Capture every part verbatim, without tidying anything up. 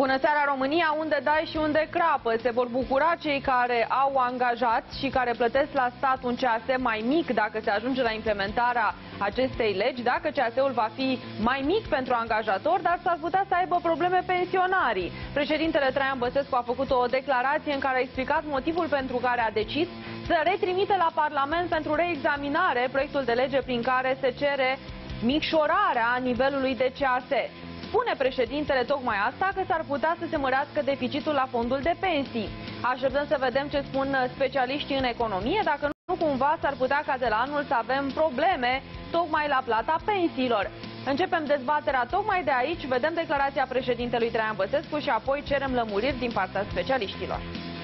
Bună seara, România, unde dai și unde crapă. Se vor bucura cei care au angajați și care plătesc la stat un C A S mai mic dacă se ajunge la implementarea acestei legi, dacă C A S-ul va fi mai mic pentru angajator, dar s-ar putea să aibă probleme pensionarii. Președintele Traian Băsescu a făcut o declarație în care a explicat motivul pentru care a decis să retrimite la Parlament pentru reexaminare proiectul de lege prin care se cere micșorarea nivelului de C A S. Spune președintele tocmai asta, că s-ar putea să se mărească deficitul la fondul de pensii. Așteptăm să vedem ce spun specialiștii în economie, dacă nu cumva s-ar putea ca de la anul să avem probleme tocmai la plata pensiilor. Începem dezbaterea tocmai de aici, vedem declarația președintelui Traian Băsescu și apoi cerem lămuriri din partea specialiștilor.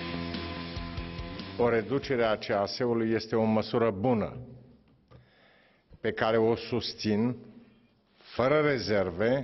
O reducere a C A S-ului este o măsură bună, pe care o susțin fără rezerve,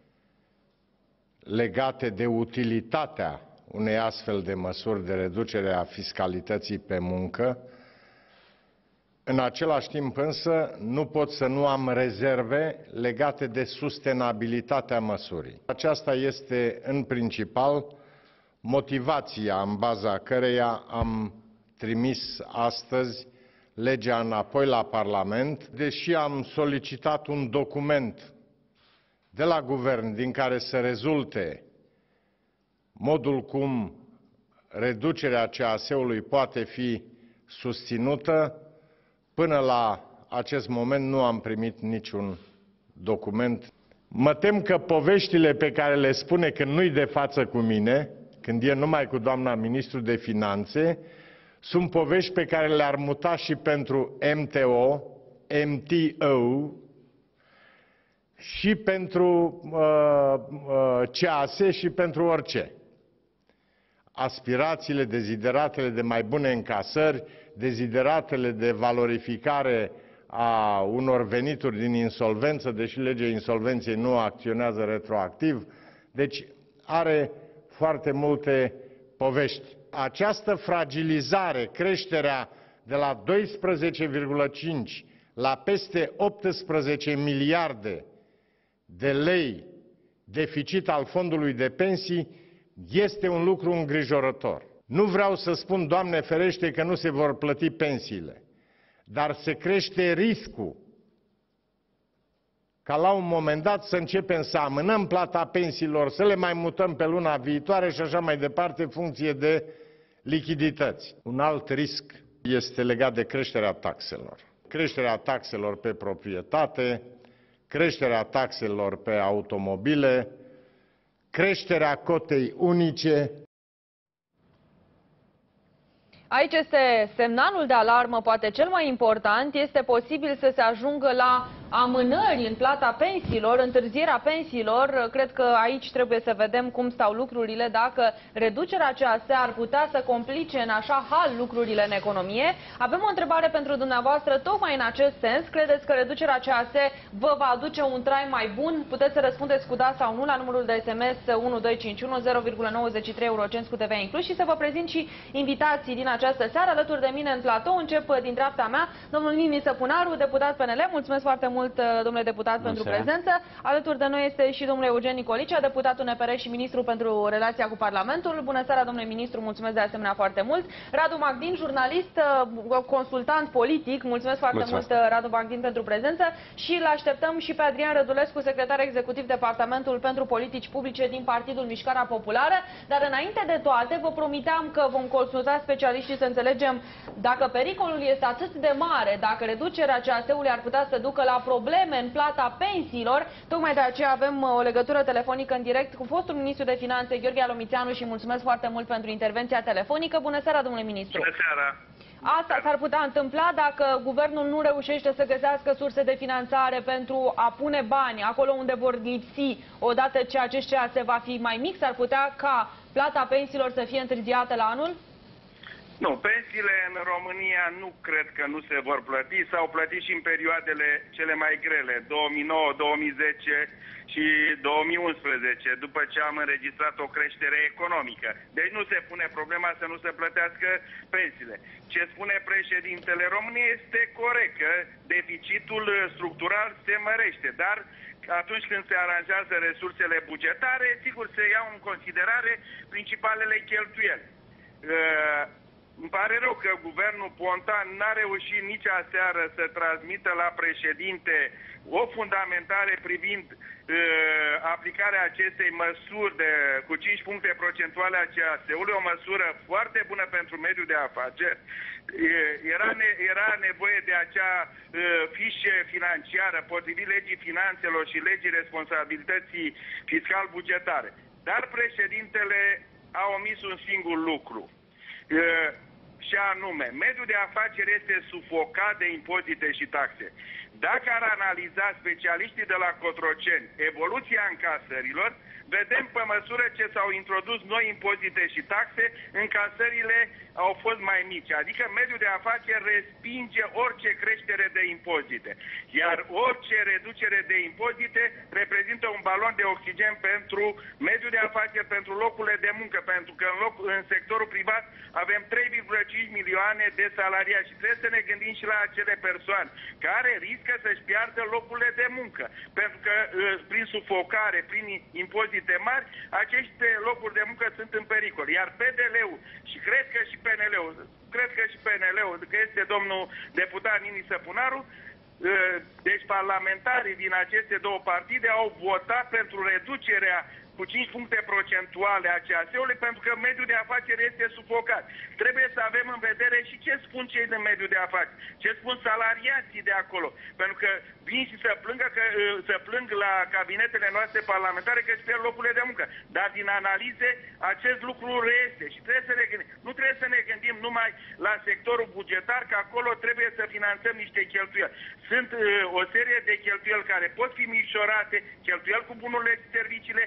legate de utilitatea unei astfel de măsuri de reducere a fiscalității pe muncă. În același timp însă nu pot să nu am rezerve legate de sustenabilitatea măsurii. Aceasta este în principal motivația în baza căreia am trimis astăzi legea înapoi la Parlament, deși am solicitat un document de la guvern din care să rezulte modul cum reducerea C A S-ului poate fi susținută. Până la acest moment nu am primit niciun document. Mă tem că poveștile pe care le spune când nu-i de față cu mine, când e numai cu doamna ministru de Finanțe, sunt povești pe care le-ar muta și pentru M T O, M T O, și pentru uh, uh, C A S și pentru orice. Aspirațiile, dezideratele de mai bune încasări, dezideratele de valorificare a unor venituri din insolvență, deși legea insolvenței nu acționează retroactiv. Deci are foarte multe povești. Această fragilizare, creșterea de la doisprezece virgulă cinci la peste optsprezece miliarde de lei deficit al fondului de pensii este un lucru îngrijorător. Nu vreau să spun, Doamne ferește, că nu se vor plăti pensiile, dar se crește riscul ca la un moment dat să începem să amânăm plata pensiilor, să le mai mutăm pe luna viitoare și așa mai departe, în funcție de lichidități. Un alt risc este legat de creșterea taxelor. Creșterea taxelor pe proprietate, creșterea taxelor pe automobile, creșterea cotei unice. Aici este semnalul de alarmă, poate cel mai important. Este posibil să se ajungă la amânări în plata pensiilor, întârzierea pensiilor. Cred că aici trebuie să vedem cum stau lucrurile, dacă reducerea C A S ar putea să complice în așa hal lucrurile în economie. Avem o întrebare pentru dumneavoastră tocmai în acest sens. Credeți că reducerea C A S vă va aduce un trai mai bun? Puteți să răspundeți cu da sau nu la numărul de S M S unu doi cinci unu zero virgulă nouăzeci și trei eurocenți cu T V A inclus și să vă prezint și invitații din această seară. Alături de mine în platou, încep din dreapta mea, domnul Mimi Săpunaru, deputat P N L. Mulțumesc foarte mult, domnule deputat, Bună pentru seara. prezență. Alături de noi este și domnul Eugen Nicolicea, deputatul N P R și ministru pentru relația cu Parlamentul. Bună seara, domnule ministru, mulțumesc de asemenea foarte mult. Radu Magdin, jurnalist, consultant politic. Mulțumesc foarte mulțumesc. mult, Radu Magdin, pentru prezență. Și îl așteptăm și pe Adrian Rădulescu, secretar executiv Departamentul pentru Politici Publice din Partidul Mișcarea Populară. Dar înainte de toate, vă promiteam că vom consulta specialiștii să înțelegem dacă pericolul este atât de mare, dacă reducerea C A S-ului ar putea să ducă la probleme în plata pensiilor. Tocmai de aceea avem o legătură telefonică în direct cu fostul ministru de Finanțe, Gheorghe Alomițeanu, și mulțumesc foarte mult pentru intervenția telefonică. Bună seara, domnule ministru! Bună seara! Asta s-ar putea întâmpla dacă guvernul nu reușește să găsească surse de finanțare pentru a pune bani acolo unde vor lipsi, odată ce acest C A S va fi mai mic, s-ar putea ca plata pensiilor să fie întârziată la anul? Nu, pensiile în România nu cred că nu se vor plăti. S-au plătit și în perioadele cele mai grele, două mii nouă, două mii zece și două mii unsprezece, după ce am înregistrat o creștere economică. Deci nu se pune problema să nu se plătească pensiile. Ce spune președintele României este corect, că deficitul structural se mărește, dar atunci când se aranjează resursele bugetare, sigur se iau în considerare principalele cheltuieli. Uh, Îmi pare rău că guvernul Ponta n-a reușit nici aseară să transmită la președinte o fundamentare privind uh, aplicarea acestei măsuri de, cu cinci puncte procentuale a C A S-ului, o măsură foarte bună pentru mediul de afaceri. Uh, era, ne, era nevoie de acea uh, fișă financiară potrivit legii finanțelor și legii responsabilității fiscal-bugetare. Dar președintele a omis un singur lucru. Uh, și anume, mediul de afaceri este sufocat de impozite și taxe. Dacă ar analiza specialiștii de la Cotroceni evoluția încasărilor, vedem pe măsură ce s-au introdus noi impozite și taxe, încasările au fost mai mici. Adică mediul de afaceri respinge orice creștere de impozite. Iar orice reducere de impozite reprezintă un balon de oxigen pentru mediul de afaceri, pentru locurile de muncă, pentru că în, loc, în sectorul privat avem trei virgulă cinci milioane de salariați și trebuie să ne gândim și la acele persoane care riscă să-și piardă locurile de muncă. Pentru că prin sufocare, prin impozite mari, aceste locuri de muncă sunt în pericol. Iar P D L-ul și cred că și P N L-ul, cred că și P N L-ul, că este domnul deputat Nini Săpunaru, deci parlamentarii din aceste două partide au votat pentru reducerea cu cinci puncte procentuale a C A S-ului, pentru că mediul de afaceri este sufocat. Trebuie să avem în vedere și ce spun cei din mediul de afaceri, ce spun salariații de acolo, pentru că vin și să plângă că, să plâng la cabinetele noastre parlamentare că își pierd locurile de muncă. Dar din analize acest lucru reiese și trebuie să ne gândim. Nu trebuie să ne gândim numai la sectorul bugetar, că acolo trebuie să finanțăm niște cheltuieli. Sunt uh, o serie de cheltuieli care pot fi micșorate, cheltuieli cu bunurile și serviciile,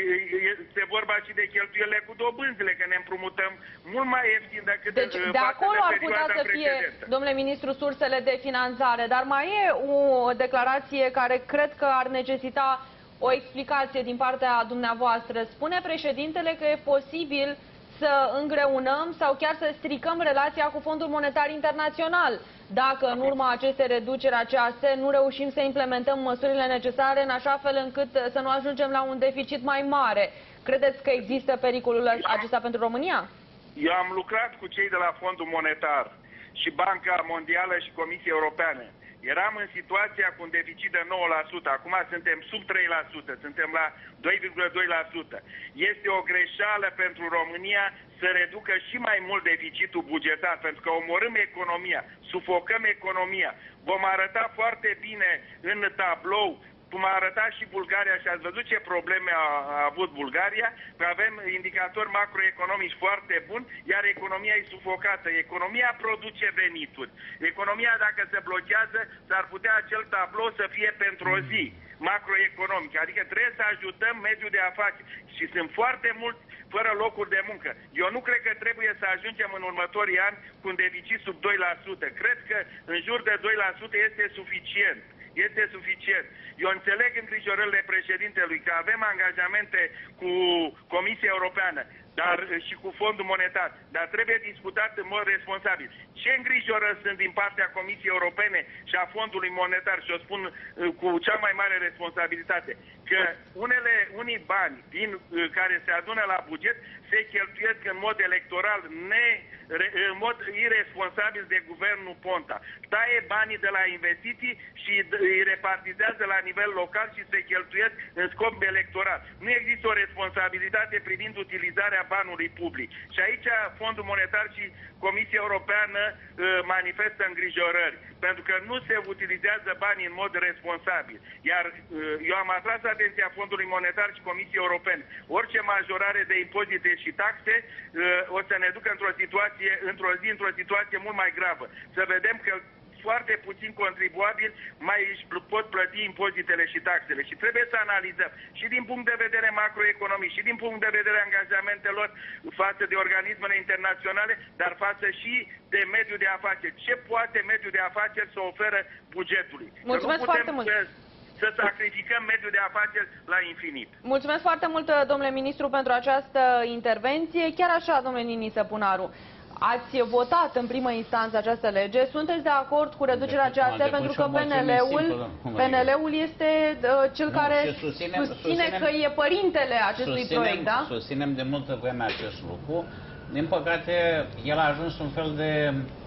este vorba și de cheltuielile cu dobânzile, că ne împrumutăm mult mai ieftin decât deci, de, de acolo ar putea să fie, domnule ministru, sursele de finanțare, dar mai e o declarație care cred că ar necesita o explicație din partea dumneavoastră. Spune președintele că e posibil să îngreunăm sau chiar să stricăm relația cu Fondul Monetar Internațional dacă în urma acestei reduceri a C A S nu reușim să implementăm măsurile necesare în așa fel încât să nu ajungem la un deficit mai mare. Credeți că există pericolul acesta pentru România? Eu am lucrat cu cei de la Fondul Monetar și Banca Mondială și Comisia Europeană. Eram în situația cu un deficit de nouă la sută, acum suntem sub trei la sută, suntem la doi virgulă doi la sută. Este o greșeală pentru România să reducă și mai mult deficitul bugetar, pentru că omorâm economia, sufocăm economia. Vom arăta foarte bine în tablou, cum a arătat și Bulgaria și ați văzut ce probleme a, a avut Bulgaria, că avem indicatori macroeconomici foarte buni, iar economia e sufocată. Economia produce venituri. Economia, dacă se blochează, s-ar putea acel tablou să fie pentru o zi macroeconomic. Adică trebuie să ajutăm mediul de afaceri. Și sunt foarte mulți fără locuri de muncă. Eu nu cred că trebuie să ajungem în următorii ani cu un deficit sub doi la sută. Cred că în jur de doi la sută este suficient. Este suficient. Eu înțeleg îngrijorările președintelui că avem angajamente cu Comisia Europeană, dar și cu Fondul Monetar, dar trebuie discutat în mod responsabil. Ce îngrijorări sunt din partea Comisiei Europene și a Fondului Monetar, și o spun cu cea mai mare responsabilitate, că unele, unii bani din, care se adună la buget se cheltuiesc în mod electoral, ne, în mod irresponsabil de guvernul Ponta. Taie banii de la investiții și îi repartizează la nivel local și se cheltuiesc în scop electoral. Nu există o responsabilitate privind utilizarea banului public. Și aici Fondul Monetar și Comisia Europeană uh, manifestă îngrijorări, pentru că nu se utilizează banii în mod responsabil. Iar uh, eu am atras atenția Fondului Monetar și Comisiei Europene. Orice majorare de impozite și taxe uh, o să ne ducă într-o situație, într-o zi, într-o situație mult mai gravă. Să vedem că foarte puțini contribuabili mai își pot plăti impozitele și taxele. Și trebuie să analizăm și din punct de vedere macroeconomic, și din punct de vedere angajamentelor față de organismele internaționale, dar față și de mediul de afaceri. Ce poate mediul de afaceri să oferă bugetului? Mulțumesc foarte mult! Să sacrificăm mediul de afaceri la infinit. Mulțumesc foarte mult, domnule ministru, pentru această intervenție. Chiar așa, domnule Niniță Punaru, ați votat în primă instanță această lege. Sunteți de acord cu reducerea aceasta? Pentru că P N L-ul P N L-ul este uh, cel nu, care susține, susține susținem, că e părintele acestui susținem, proiect, da? Susținem de multă vreme acest lucru. Din păcate, el a ajuns un fel de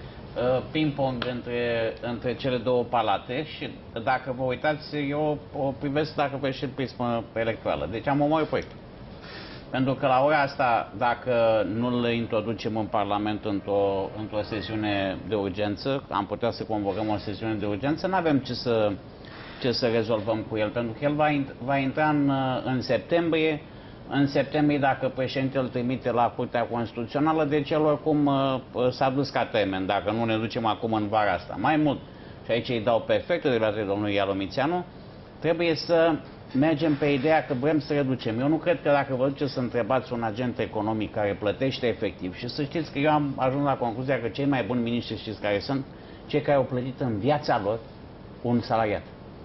ping-pong între, între cele două palate și dacă vă uitați, eu o privesc dacă pe și prismă electorală. Deci am omorât proiectul. Pentru că la ora asta, dacă nu le introducem în Parlament într-o într-o sesiune de urgență, am putea să convocăm o sesiune de urgență, nu avem ce să, ce să rezolvăm cu el, pentru că el va, va intra în, în septembrie. În septembrie, dacă președintele îl trimite la Curtea Constituțională, deci el oricum s-a dus ca termen, dacă nu ne ducem acum în vara asta. Mai mult, și aici îi dau perfectă dreptate domnului Ialomițeanu, trebuie să mergem pe ideea că vrem să reducem. Eu nu cred că dacă vă duceți să întrebați un agent economic care plătește efectiv, și să știți că eu am ajuns la concluzia că cei mai buni miniștri, știți care sunt, cei care au plătit în viața lor un salariat.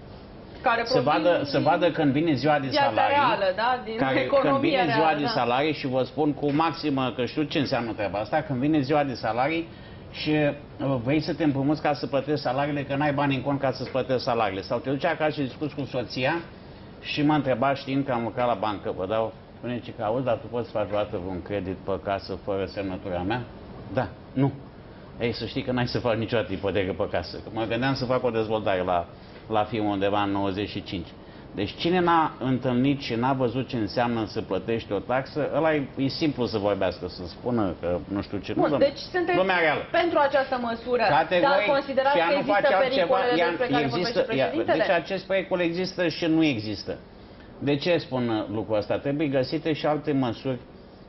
Care să vadă, să vadă când vine ziua de salarii, reală, da? Din care, când vine reală, ziua de da. salarii, și vă spun cu maximă că știu ce înseamnă treaba asta, când vine ziua de salarii și vrei să te împrumuți ca să plătești salariile, că n-ai bani în cont ca să-ți plătești salariile. Sau te duci acasă și discuți cu soția și mă întreba, știind că am lucrat la bancă, vă dau, spune ce că auzi, dar tu poți să faci vreodată vreun credit pe casă fără semnătura mea? Da, nu. Ei, să știi că n-ai să faci niciodată ipotecă pe casă. Că mă gândeam să fac o dezvoltare la la film undeva în nouăzeci și cinci. Deci cine n-a întâlnit și n-a văzut ce înseamnă să plătești o taxă, ăla e, e simplu să vorbească, să spună că nu știu ce. Bun, nu, deci sunteți pentru această măsură, dar considerați că există pericolele despre care vorbește președintele? Deci acest pericol există și nu există. De ce spun lucrul ăsta? Trebuie găsite și alte măsuri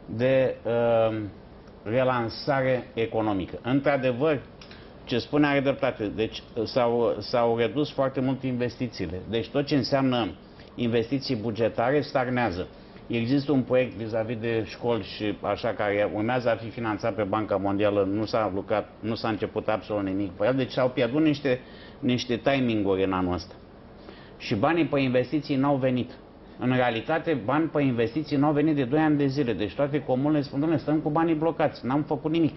de uh, relansare economică. Într-adevăr, ce spune are dreptate. Deci s-au redus foarte mult investițiile. Deci tot ce înseamnă investiții bugetare stagnează. Există un proiect vis-a-vis de școli și așa, care urmează a fi finanțat pe Banca Mondială, nu s-a lucrat, nu s-a început absolut nimic pe el, deci s-au pierdut niște, niște timing-uri în anul ăsta. Și banii pe investiții n-au venit. În realitate, bani pe investiții n-au venit de doi ani de zile. Deci toate comunele spun, doamne, stăm cu banii blocați, n-am făcut nimic.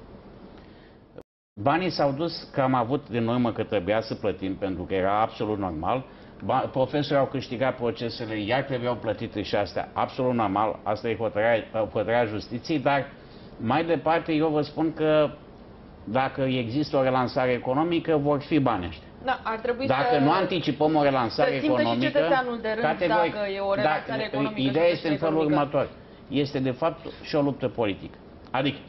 Banii s-au dus că am avut din urmă că trebuia să plătim, pentru că era absolut normal. Profesorii au câștigat procesele, iar trebuiau plătite și astea, absolut normal. Asta e hotărârea, hotărârea justiției, dar mai departe eu vă spun că dacă există o relansare economică, vor fi bani ăștia. Da, ar trebui dacă să nu anticipăm o relansare economică, și cetățeanul de rând, categoric, dacă e o relansare economică, ideea este în felul următor. Este de fapt și o luptă politică. Adică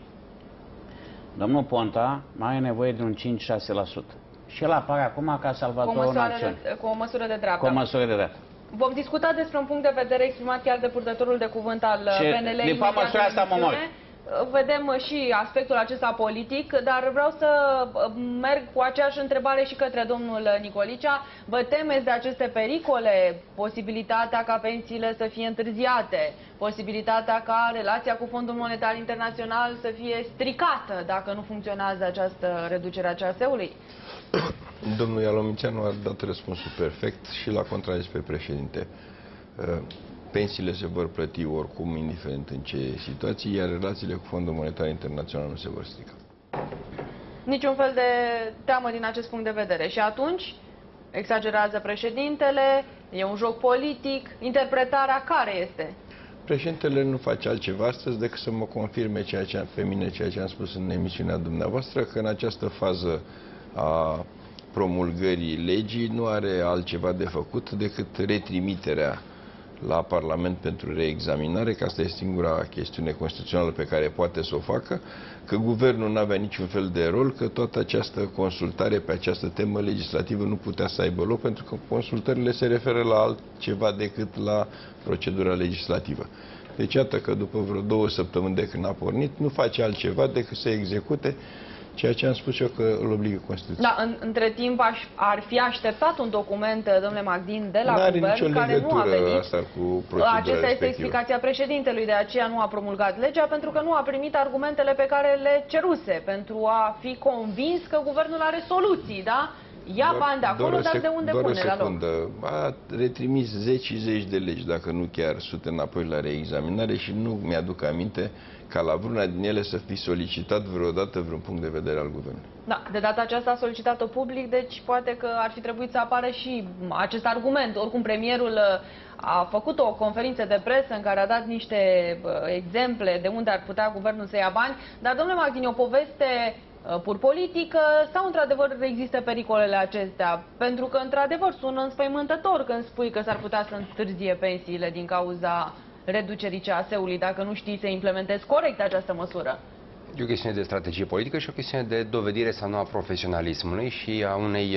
domnul Ponta mai are nevoie de un cinci șase la sută. Și el apare acum ca salvatorul națiunii. Cu o măsură de dreapta. Cu o măsură de dreapta. Vom discuta despre un punct de vedere exprimat chiar de purtătorul de cuvânt al Ce, P N L. De fapt, măsura asta mă mor. Vedem și aspectul acesta politic, dar vreau să merg cu aceeași întrebare și către domnul Nicolicea. Vă temeți de aceste pericole? Posibilitatea ca pensiile să fie întârziate, posibilitatea ca relația cu Fondul Monetar Internațional să fie stricată dacă nu funcționează această reducere a C A S-ului? Domnul Ialomițeanu a dat răspunsul perfect și l-a contrazis pe președinte. Pensiile se vor plăti oricum, indiferent în ce situații, iar relațiile cu Fondul Monetar Internațional nu se vor strica. Niciun fel de teamă din acest punct de vedere. Și atunci, exagerează președintele, e un joc politic, interpretarea care este? Președintele nu face altceva astăzi decât să mă confirme ceea ce, pe mine ceea ce am spus în emisiunea dumneavoastră, că în această fază a promulgării legii nu are altceva de făcut decât retrimiterea la Parlament pentru reexaminare, că asta e singura chestiune constituțională pe care poate să o facă, că guvernul nu avea niciun fel de rol, că toată această consultare pe această temă legislativă nu putea să aibă loc, pentru că consultările se referă la altceva decât la procedura legislativă. Deci iată că după vreo două săptămâni de când a pornit, nu face altceva decât să execute Ceea ce am spus eu că îl obligă Constituția. Da, în, între timp aș, ar fi așteptat un document, domnule Magdin, de la N-are guvern nicio care nu a venit. asta cu procedura Acesta este respectivă. explicația președintelui, de aceea nu a promulgat legea, pentru că nu a primit argumentele pe care le ceruse, pentru a fi convins că guvernul are soluții, da? Ia bani de acolo, dar de unde pune la loc? A retrimis zeci și zeci de legi, dacă nu chiar sute înapoi la reexaminare și nu mi-aduc aminte ca la vreuna din ele să fi solicitat vreodată vreun punct de vedere al guvernului. Da, de data aceasta a solicitat-o public, deci poate că ar fi trebuit să apară și acest argument. Oricum, premierul a făcut o conferință de presă în care a dat niște exemple de unde ar putea guvernul să ia bani, dar, domnule Magdin, o poveste pur politică sau într-adevăr există pericolele acestea? Pentru că într-adevăr sună înspăimântător când spui că s-ar putea să întârzie pensiile din cauza reducerii C A S-ului dacă nu știi să implementezi corect această măsură. E o chestiune de strategie politică și o chestiune de dovedire sau nu a profesionalismului și a unei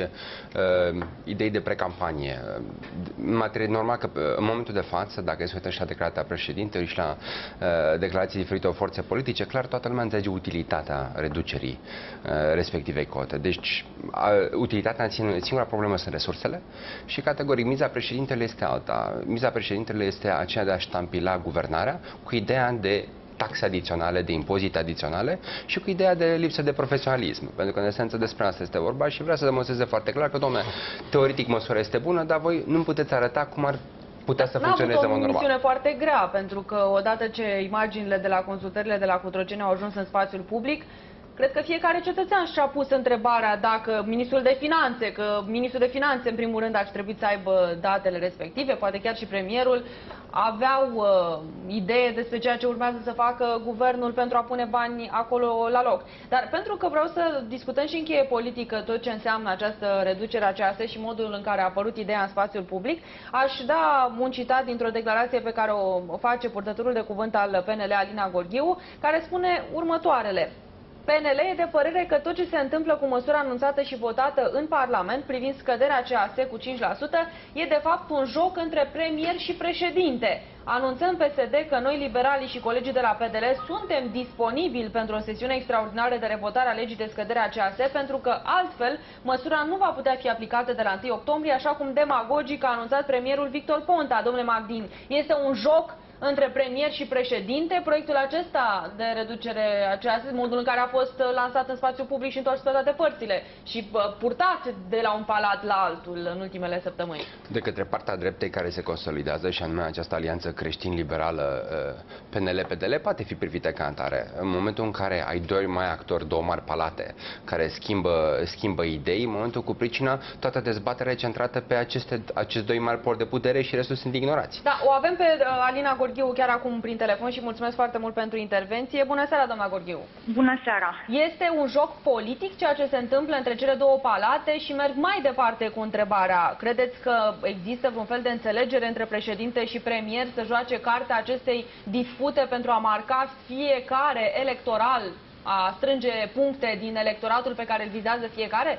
uh, idei de precampanie. Materie normal că în momentul de față, dacă se uită și la declarația președintelui și la uh, declarații diferite o forțe politice, clar toată lumea înțelege utilitatea reducerii uh, respectivei cote. Deci uh, utilitatea în sine, singura problemă sunt resursele și categoric miza președintelui este alta. Miza președintelui este aceea de a ștampila guvernarea cu ideea de taxe adiționale, de impozite adiționale și cu ideea de lipsă de profesionalism. Pentru că, în esență, despre asta este vorba și vrea să demonstreze foarte clar că, dom'le, teoretic măsura este bună, dar voi nu puteți arăta cum ar putea să funcționeze în mod normal. N-a avut o misiune foarte grea, pentru că odată ce imaginile de la consultările de la Cotroceni au ajuns în spațiul public, cred că fiecare cetățean și-a pus întrebarea dacă ministrul de finanțe, că ministrul de finanțe în primul rând ar trebui să aibă datele respective, poate chiar și premierul, aveau uh, idee despre ceea ce urmează să facă guvernul pentru a pune bani acolo la loc. Dar pentru că vreau să discutăm și în cheie politică tot ce înseamnă această reducere a C A S și modul în care a apărut ideea în spațiul public, aș da un citat dintr-o declarație pe care o face purtătorul de cuvânt al P N L, Alina Gorghiu, care spune următoarele. P N L e de părere că tot ce se întâmplă cu măsura anunțată și votată în Parlament privind scăderea C A S cu cinci la sută e de fapt un joc între premier și președinte. Anunțăm P S D că noi, liberalii și colegii de la P D L, suntem disponibili pentru o sesiune extraordinară de revotare a legii de scădere a C A S, pentru că altfel măsura nu va putea fi aplicată de la întâi octombrie, așa cum demagogic a anunțat premierul Victor Ponta. Domnule Magdin, este un joc între premier și președinte proiectul acesta de reducere a C A S, modul în care a fost lansat în spațiu public și întors pe toate părțile și purtat de la un palat la altul în ultimele săptămâni? De către partea dreptei care se consolidează și anume această alianță creștin-liberală P N L P D L poate fi privită ca atare. În momentul în care ai doi mai actori, două mari palate care schimbă, schimbă idei, în momentul cu pricina toată dezbaterea e centrată pe aceste, acești doi mari poli de putere și restul sunt ignorați. Da, o avem pe uh, Alina Gorghiu chiar acum prin telefon și mulțumesc foarte mult pentru intervenție. Bună seara, doamna Gorghiu. Bună seara. Este un joc politic ceea ce se întâmplă între cele două palate și merg mai departe cu întrebarea. Credeți că există vreun fel de înțelegere între președinte și premier să joace cartea acestei dispute pentru a marca fiecare electoral, a strânge puncte din electoratul pe care îl vizează fiecare?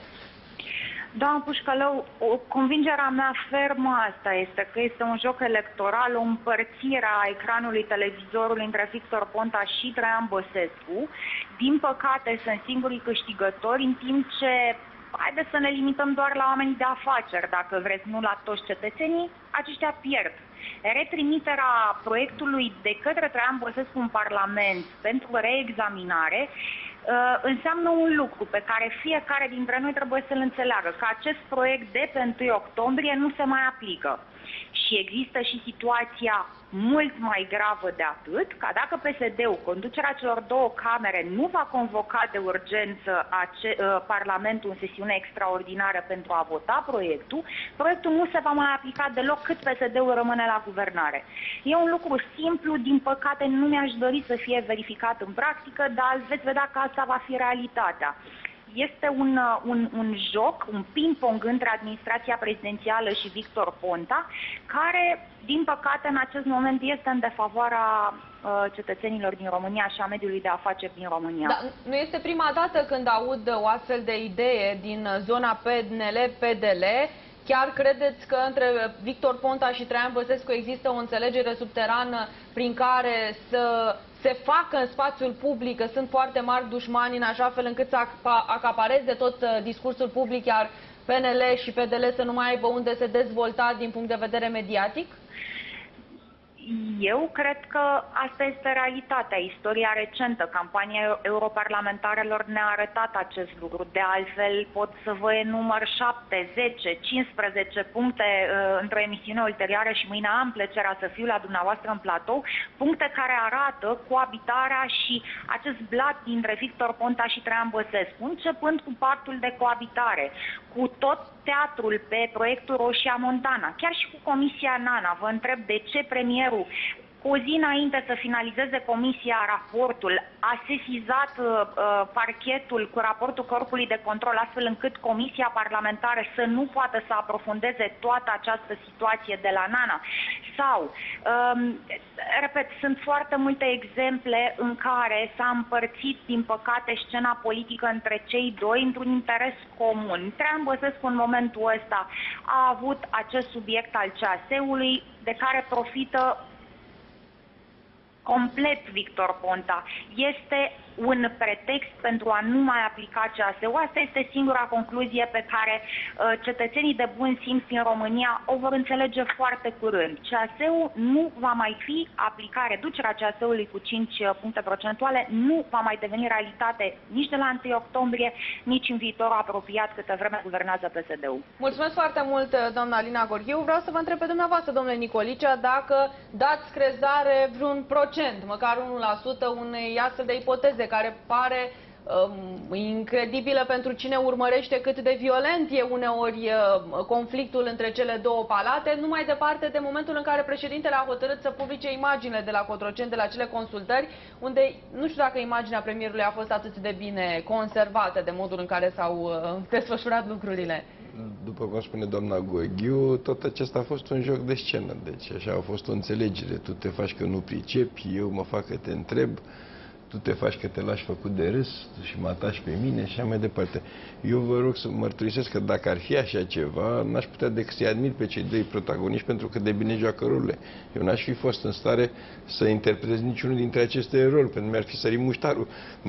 Doamna Pușcălău, o convingerea mea fermă asta este, că este un joc electoral, o împărțire a ecranului televizorului între Victor Ponta și Traian Băsescu. Din păcate sunt singurii câștigători, în timp ce, haideți să ne limităm doar la oamenii de afaceri, dacă vreți, nu la toți cetățenii, aceștia pierd. Retrimiterea proiectului de către Traian Băsescu în Parlament pentru reexaminare înseamnă un lucru pe care fiecare dintre noi trebuie să-l înțeleagă, că acest proiect de pe întâi octombrie nu se mai aplică. Și există și situația mult mai gravă de atât, ca dacă P S D-ul, conducerea celor două camere, nu va convoca de urgență ace- Parlamentul în sesiune extraordinară pentru a vota proiectul, proiectul nu se va mai aplica deloc cât P S D-ul rămâne la guvernare. E un lucru simplu, din păcate nu mi-aș dori să fie verificat în practică, dar veți vedea că asta va fi realitatea. Este un, un, un joc, un ping-pong între administrația prezidențială și Victor Ponta, care, din păcate, în acest moment este în defavoarea uh, cetățenilor din România și a mediului de afaceri din România. Da, nu este prima dată când aud o astfel de idee din zona P N L P D L. Chiar credeți că între Victor Ponta și Traian Băsescu există o înțelegere subterană prin care să se facă în spațiul public, că sunt foarte mari dușmani în așa fel încât să acapareze tot discursul public, iar P N L și P D L să nu mai aibă unde se dezvolta din punct de vedere mediatic? Eu cred că asta este realitatea. Istoria recentă, campania europarlamentarelor ne-a arătat acest lucru. De altfel, pot să vă enumăr șapte, zece, cincisprezece puncte uh, într-o emisiune ulterioară și mâine am plăcerea să fiu la dumneavoastră în platou, puncte care arată coabitarea și acest blat dintre Victor Ponta și Traian Băsescu, începând cu pactul de coabitare, cu tot teatrul pe proiectul Roșia Montana, chiar și cu Comisia Nana. Vă întreb de ce premierul, cu o zi înainte să finalizeze comisia raportul, a sesizat uh, parchetul cu raportul Corpului de Control, astfel încât comisia parlamentară să nu poată să aprofundeze toată această situație de la Nana. Sau, um, repet, sunt foarte multe exemple în care s-a împărțit, din păcate, scena politică între cei doi într-un interes comun. Traian Băsescu, în momentul ăsta, a avut acest subiect al C A S-ului, de care profită complet Victor Ponta. Este un pretext pentru a nu mai aplica C A S-ul. Asta este singura concluzie pe care uh, cetățenii de bun simț din România o vor înțelege foarte curând. C A S-ul nu va mai fi aplicat, reducerea C A S-ului cu cinci puncte procentuale nu va mai deveni realitate nici de la întâi octombrie, nici în viitorul apropiat, câtă vreme guvernează P S D-ul. Mulțumesc foarte mult, doamna Alina Gorghiu. Vreau să vă întreb pe dumneavoastră, domnule Nicolicea, dacă dați crezare vreun procent, măcar unu la sută, unei astfel de ipoteze care pare um, incredibilă pentru cine urmărește cât de violent e uneori uh, conflictul între cele două palate, nu mai departe de momentul în care președintele a hotărât să publice imaginile de la Cotroceni, de la cele consultări, unde nu știu dacă imaginea premierului a fost atât de bine conservată de modul în care s-au uh, desfășurat lucrurile. După cum spune doamna Gorghiu, tot acesta a fost un joc de scenă, deci așa a fost o înțelegere. Tu te faci că nu pricepi, eu mă fac că te întreb, tu te faci că te lași făcut de râs și mă atași pe mine și așa mai departe. Eu vă rog să mărturisesc că dacă ar fi așa ceva, n-aș putea decât să-i admir pe cei doi protagoniști pentru că de bine joacă rolurile. Eu n-aș fi fost în stare să interpretez niciunul dintre aceste roli, pentru că mi-ar fi sărit muștarul.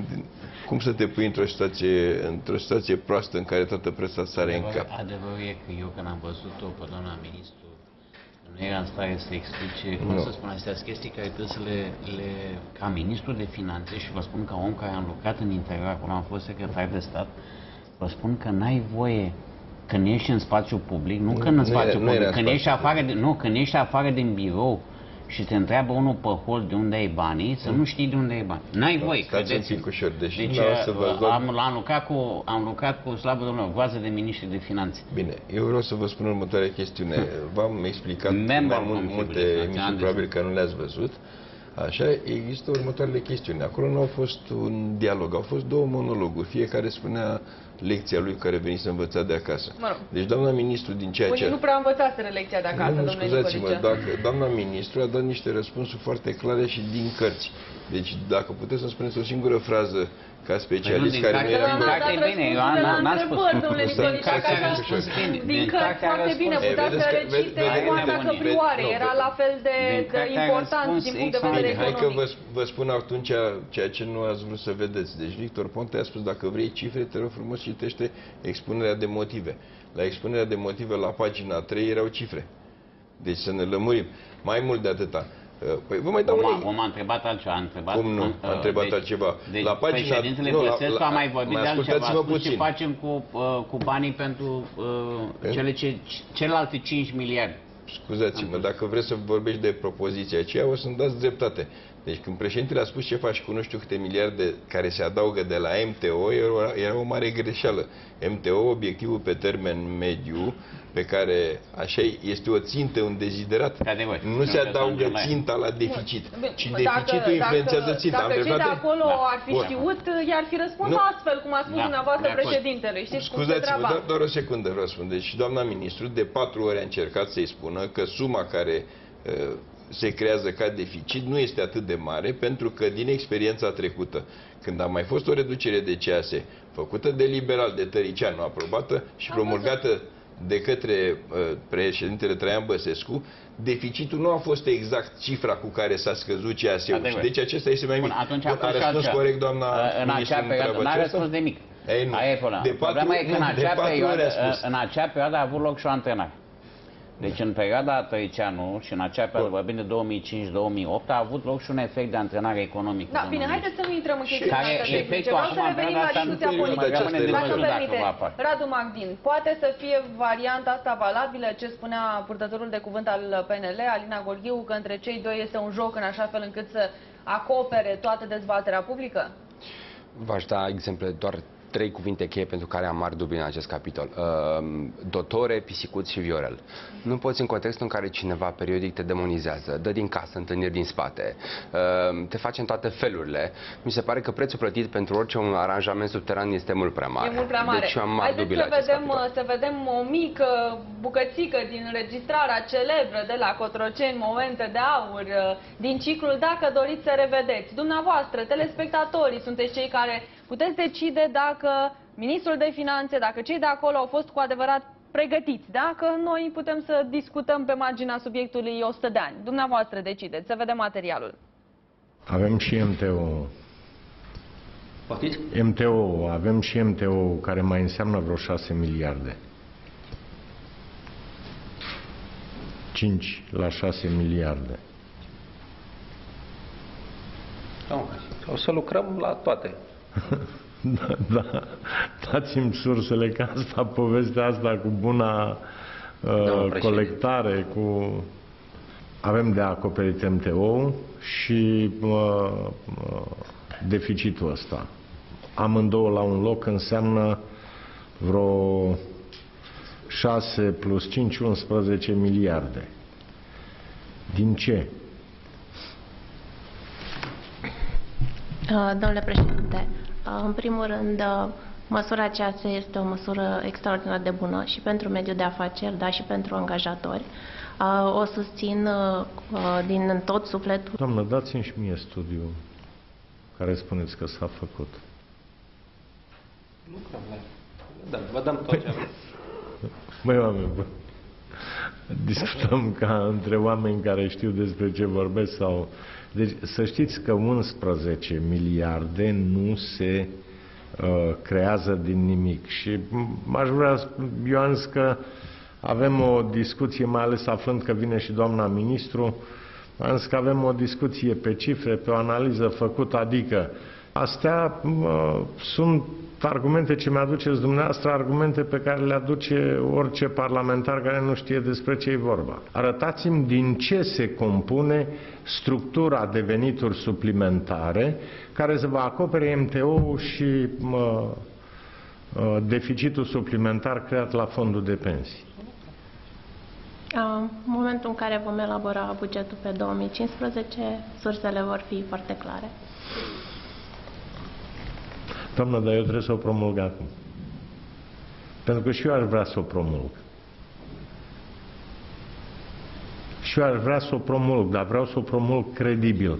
Cum să te pui într-o situație, într-o situație proastă în care toată presa sare în cap? Adevărul e că eu când am văzut-o pe doamna ministru, nu era în stare să explice, cum să spun, astea chestii care trebuie să le, le... Ca ministru de finanțe, și vă spun ca om care am lucrat în interior, acolo am fost secretar de stat, vă spun că n-ai voie, când ești în spațiu public, nu când în spațiu public, când ești afară de, nu, când ești afară din birou și te întreabă unul pe hol de unde ai banii, să nu știi de unde ai bani. N-ai voie, credeți-mi. Deci, deci am, am, lucrat cu, am lucrat cu, slavă Domnului, groază de miniștri de finanțe. Bine, eu vreau să vă spun următoarea chestiune. V-am explicat mai mult, multe emisiuni, probabil că nu le-ați văzut. Așa, există următoarele chestiuni. Acolo nu au fost un dialog, au fost două monologuri. Fiecare spunea lecția lui care veni să învăța de acasă. Mă rog. Deci doamna ministru din ceea ce... Unii nu prea învățaseră lecția de acasă, nu, domnule scuzați-mă, dacă doamna ministru a dat niște răspunsuri foarte clare și din cărți. Deci dacă puteți să spuneți o singură frază ca specialist care nu era... Din carte e bine, eu n-am spus. Din carte a răspuns bine. Din carte foarte bine, puteți să recite moartea căprioare. Era la fel de important din punct de vedere economic. Hai că vă spun atunci ceea ce nu ați vrut să vedeți. Deci Victor Ponta a spus, dacă vrei cifre, te rog frumos, citește expunerea de motive. La expunerea de motive, la pagina trei, erau cifre. Deci să ne lămurim. Mai mult de atâta. Păi vă mai dau unei... Om a întrebat altceva, a întrebat... Cum nu? A întrebat deci, altceva. Deci la pagina... președintele Băsescu a mai vorbit de altceva. A spus ce facem cu, uh, cu banii pentru uh, cele ce, celelalte cinci miliarde. Scuzați-mă, dacă vreți să vorbești de propoziția aceea, o să-mi dați dreptate. Deci când președintele a spus ce faci cu nu știu câte miliarde care se adaugă de la M T O, era, era o mare greșeală. M T O, obiectivul pe termen mediu, pe care așa este o țintă, un deziderat. Nu se adaugă ținta la deficit, ci deficitul influențează ținta. Dacă cei de acolo ar fi știut, i-ar fi răspuns astfel, cum a spus dumneavoastră președintele. Scuzați-mă, doar o secundă vreau să spun. Deci doamna ministru de patru ori a încercat să-i spună că suma care se creează ca deficit nu este atât de mare, pentru că din experiența trecută, când a mai fost o reducere de C A S făcută de liberal, de Tăricianu, aprobată și promulgată de către uh, președintele Traian Băsescu, deficitul nu a fost exact cifra cu care s-a scăzut C A S-ul. Și deci acesta este mai mic. Bun, atunci Bun, a răspuns corect doamna în acea perioadă n-a răspuns de mic. Ei, nu. Aia e problema. De patru, problema e că în acea, perioadă, în acea perioadă a avut loc și o antrenare. Deci în perioada Tăriceanu și în acea perioadă, vorbim de două mii cinci două mii opt, a avut loc și un efect de antrenare economică. Da, bine, haideți să nu intrăm în chestiunea care asta tehnice. efectul Vreau să acum revenim la discuția politică. Dacă permite, Radu Magdin, poate să fie varianta asta valabilă, ce spunea purtătorul de cuvânt al P N L, Alina Gorghiu, că între cei doi este un joc în așa fel încât să acopere toată dezbaterea publică? V-aș da exemple doar trei cuvinte cheie pentru care am mari dubii în acest capitol. Uh, dotore, pisicuț și viorel. Nu poți în contextul în care cineva periodic te demonizează, dă din casă, întâlniri din spate, uh, te face în toate felurile. Mi se pare că prețul plătit pentru orice un aranjament subteran este mult prea mare. E mult prea mare. Deci eu am mari dubii la să acest vedem, capitol. să vedem o mică bucățică din înregistrarea celebră de la Cotroceni, Momente de Aur, din ciclul Dacă doriți să revedeți. Dumneavoastră, telespectatorii, sunteți cei care puteți decide dacă ministrul de finanțe, dacă cei de acolo au fost cu adevărat pregătiți, dacă noi putem să discutăm pe marginea subiectului o sută de ani. Dumneavoastră decideți, să vedem materialul. Avem și M T O. Poftiți? M T O, avem și M T O care mai înseamnă vreo șase miliarde. cinci la șase miliarde. O să lucrăm la toate. Da, da. Dați-mi sursele, că asta, povestea asta cu buna uh, colectare, cu... Avem de acoperit M T O și uh, uh, deficitul ăsta. Amândouă la un loc înseamnă vreo șase plus cinci, unsprezece miliarde. Din ce? Domnule președinte, în primul rând, măsura C A S este o măsură extraordinar de bună și pentru mediul de afaceri, dar și pentru angajatori. O susțin din tot sufletul. Doamnă, dați-mi și mie studiul care spuneți că s-a făcut. Nu problem. Da, vă dăm tot ce aveți. Băi, oameni, bă. Discutăm ca între oameni care știu despre ce vorbesc sau... Deci să știți că unsprezece miliarde nu se uh, creează din nimic și aș vrea, eu am zis că avem o discuție, mai ales aflând că vine și doamna ministru, am zis că avem o discuție pe cifre, pe o analiză făcută, adică astea uh, sunt argumente ce mi-aduceți dumneavoastră, argumente pe care le aduce orice parlamentar care nu știe despre ce e vorba. Arătați-mi din ce se compune structura de venituri suplimentare care să vă acopere M T O-ul și mă, deficitul suplimentar creat la fondul de pensii. În momentul în care vom elabora bugetul pe două mii cincisprezece, sursele vor fi foarte clare. Doamnă, dar eu trebuie să o promulg acum. Pentru că și eu aș vrea să o promulg. Și eu aș vrea să o promulg, dar vreau să o promulg credibil.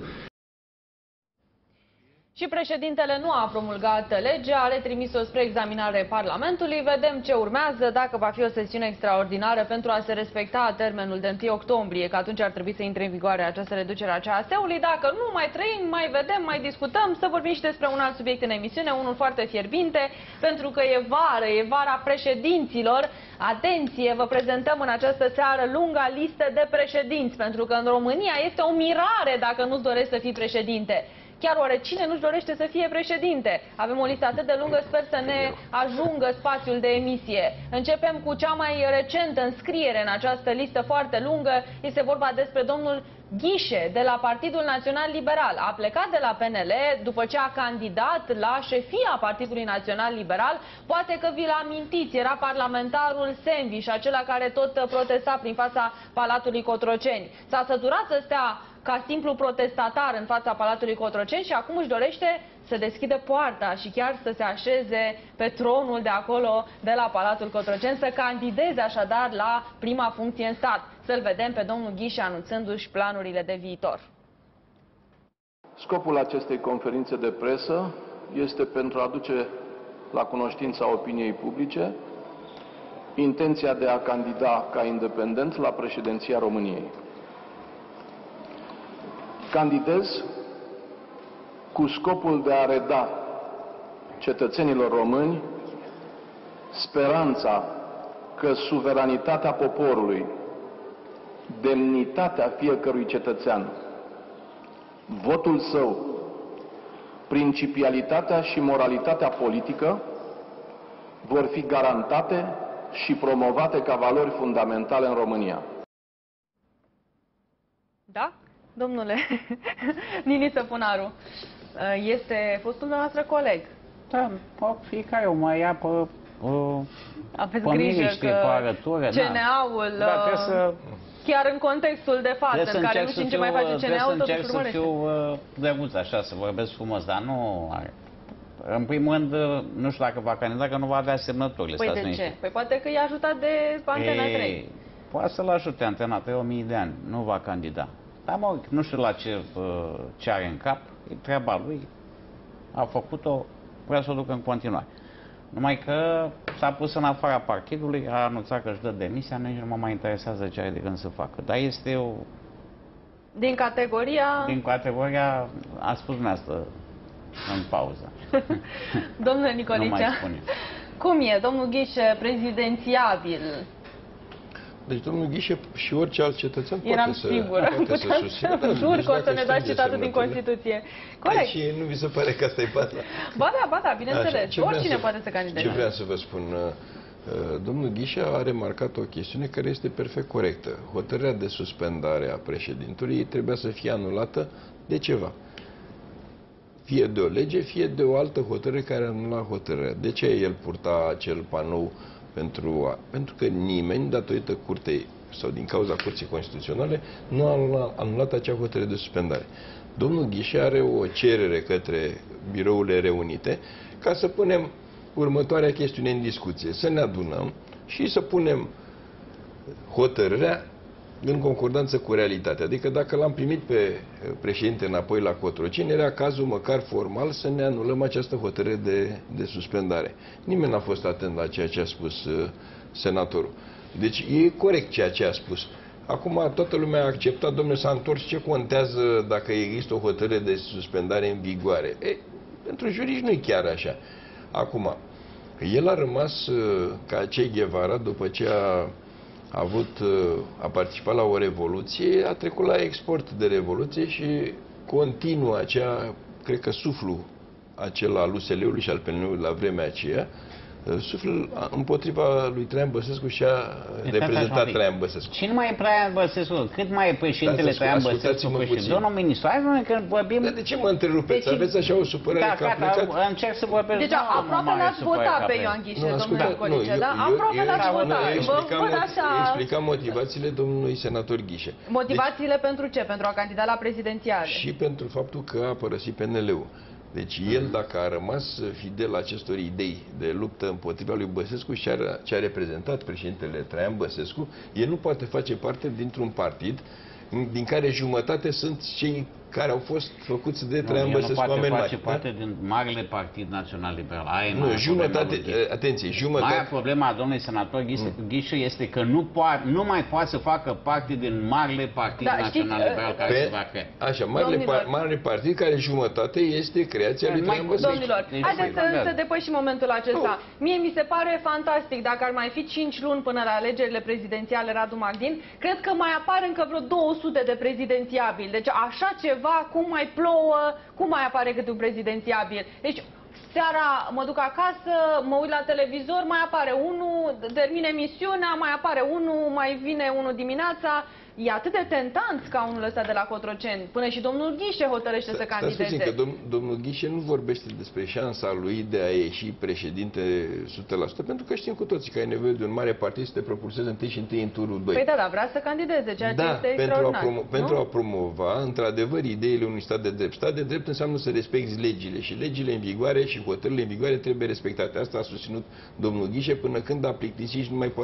Și președintele nu a promulgat legea, a retrimis-o spre examinare Parlamentului. Vedem ce urmează, dacă va fi o sesiune extraordinară pentru a se respecta termenul de întâi octombrie, că atunci ar trebui să intre în vigoare această reducere a C A S-ului. Dacă nu, mai trăim, mai vedem, mai discutăm, să vorbim și despre un alt subiect în emisiune, unul foarte fierbinte, pentru că e vară, e vara președinților. Atenție, vă prezentăm în această seară lunga listă de președinți, pentru că în România este o mirare dacă nu-ți dorești să fii președinte. Chiar oare cine nu-și dorește să fie președinte? Avem o listă atât de lungă, sper să ne ajungă spațiul de emisie. Începem cu cea mai recentă înscriere în această listă foarte lungă. Este vorba despre domnul Ghișe, de la Partidul Național Liberal. A plecat de la P N L după ce a candidat la șefia Partidului Național Liberal. Poate că vi-l amintiți, era parlamentarul Senviș, acela care tot protesta prin fața Palatului Cotroceni. S-a săturat să stea ca simplu protestatar în fața Palatului Cotroceni și acum își dorește să deschidă poarta și chiar să se așeze pe tronul de acolo, de la Palatul Cotroceni, să candideze așadar la prima funcție în stat. Să-l vedem pe domnul Ghișe anunțându-și planurile de viitor. Scopul acestei conferințe de presă este pentru a aduce la cunoștința opiniei publice intenția de a candida ca independent la președinția României. Candidez cu scopul de a reda cetățenilor români speranța că suveranitatea poporului, demnitatea fiecărui cetățean, votul său, principialitatea și moralitatea politică vor fi garantate și promovate ca valori fundamentale în România. Da? Domnule Niniță Punaru, este fostul dumneavoastră coleg. Da, fiecare o mai ia pe, Aveți pe grijă miniștri, că pe arătură. C N A-ul, da, să, chiar în contextul de față, în care nu știm ce mai face C N A-ul, totuși urmărește. Trebuie să încerc să fiu drăguț, așa, să vorbesc frumos, dar nu are. În primul rând, nu știu dacă va candida, că nu va avea semnăturile. Păi de ce? Păi poate că i-a ajutat de Antena trei. Poate să-l ajute Antena trei o mie de ani, nu va candida. Dar mă, nu știu la ce, ce are în cap, e treaba lui, a făcut-o, vrea să o ducă în continuare. Numai că s-a pus în afara partidului, a anunțat că își dă demisia, nici nu mă mai interesează ce are de gând să facă. Dar este o... Din categoria... Din categoria, a spus dumneavoastră în pauză. Domnule Nicolicea, cum e, domnul Ghișe, prezidențiabil? Deci domnul Ghișe și orice alt cetățean Eram poate sigură. să, poate să susțină. Da, jur că o să ne dați citatul din Constituție. Corect. Și nu vi se pare că asta e baza? Ba da, ba da, bineînțeles. Oricine poate să candideze. Ce vreau să vă spun, domnul Ghișe a remarcat o chestiune care este perfect corectă. Hotărârea de suspendare a președintelui trebuia să fie anulată de ceva. Fie de o lege, fie de o altă hotărâre care anula hotărârea. De ce el purta acel panou? Pentru, a, pentru că nimeni, datorită curtei sau din cauza Curții Constituționale, nu a anulat, anulat acea hotărâre de suspendare. Domnul Ghișe are o cerere către birourile reunite ca să punem următoarea chestiune în discuție. Să ne adunăm și să punem hotărârea în concordanță cu realitatea. Adică dacă l-am primit pe președinte înapoi la Cotroceni, era cazul măcar formal să ne anulăm această hotărâre de, de suspendare. Nimeni n-a fost atent la ceea ce a spus uh, senatorul. Deci e corect ceea ce a spus. Acum toată lumea a acceptat, domnule, s-a întors, ce contează dacă există o hotărâre de suspendare în vigoare? E, pentru juriști nu e chiar așa. Acum, el a rămas uh, ca Che Guevara după ce a a avut, a participat la o revoluție, a trecut la export de revoluție și continuă acea, cred că suflul acela al U S L-ului și al P N L-ului la vremea aceea, suflul împotriva lui Traian Băsescu și a reprezentat Traian Băsescu. Cine mai e Traian Băsescu? Cât mai e președintele Traian Băsescu? Domnul ministru, hai noi când vorbim... Dar de ce mă întrerupeți? Deci, aveți așa o supărare da, că a plecat? Da, încerc să vorbesc... Deci aproape l-ați votat pe Ioan Ghișe, domnule Nicolice, da? Aproape l-ați votat. Explicam motivațiile domnului senator Ghișe. Motivațiile pentru ce? Pentru a candida la prezidențiale? Și pentru faptul că a părăsit P N L-ul. Deci el, dacă a rămas fidel acestor idei de luptă împotriva lui Băsescu și ce a reprezentat președintele Traian Băsescu, el nu poate face parte dintr-un partid din care jumătate sunt cei care au fost făcuți de Traian Băsescu oameni mari. Nu poate face parte din Marele Partid Național Liberal. Aia nu, jumătate, atenție, jumătate... Mai problema domnului senator Ghișe este că nu, poate, nu mai poate să facă parte din Marele Partid da, Național știți, Liberal care pe, se va crea. Așa, Marele, par, Marele Partid care jumătate este creația lui Traian Băsescu. Domnilor, haideți să, să depășim momentul acesta. Oh. Mie mi se pare fantastic, dacă ar mai fi cinci luni până la alegerile prezidențiale Radu Magdin, cred că mai apar încă vreo două sute de prezidențiabili. Deci așa ceva, cum mai plouă, cum mai apare câte un prezidențiabil. Deci, seara mă duc acasă, mă uit la televizor, mai apare unul, termin emisiunea, mai apare unul, mai vine unul dimineața. E atât de tentant ca unul ăsta de la Cotroceni. Până și domnul Ghișe hotărăște să candideze. Stai puțin, că dom domnul Ghișe nu vorbește despre șansa lui de a ieși președinte o sută la sută, pentru că știm cu toții că ai nevoie de un mare partid să te propulseze întâi și întâi în turul doi. Păi da, da, vrea să candideze, ceea ce da, este pentru extraordinar. A promo pentru a promova, într-adevăr, ideile unui stat de drept. Stat de drept înseamnă să respecti legile și legile în vigoare și hotărârile în vigoare trebuie respectate. Asta a susținut domnul Ghișe până când a plictisit și nu mai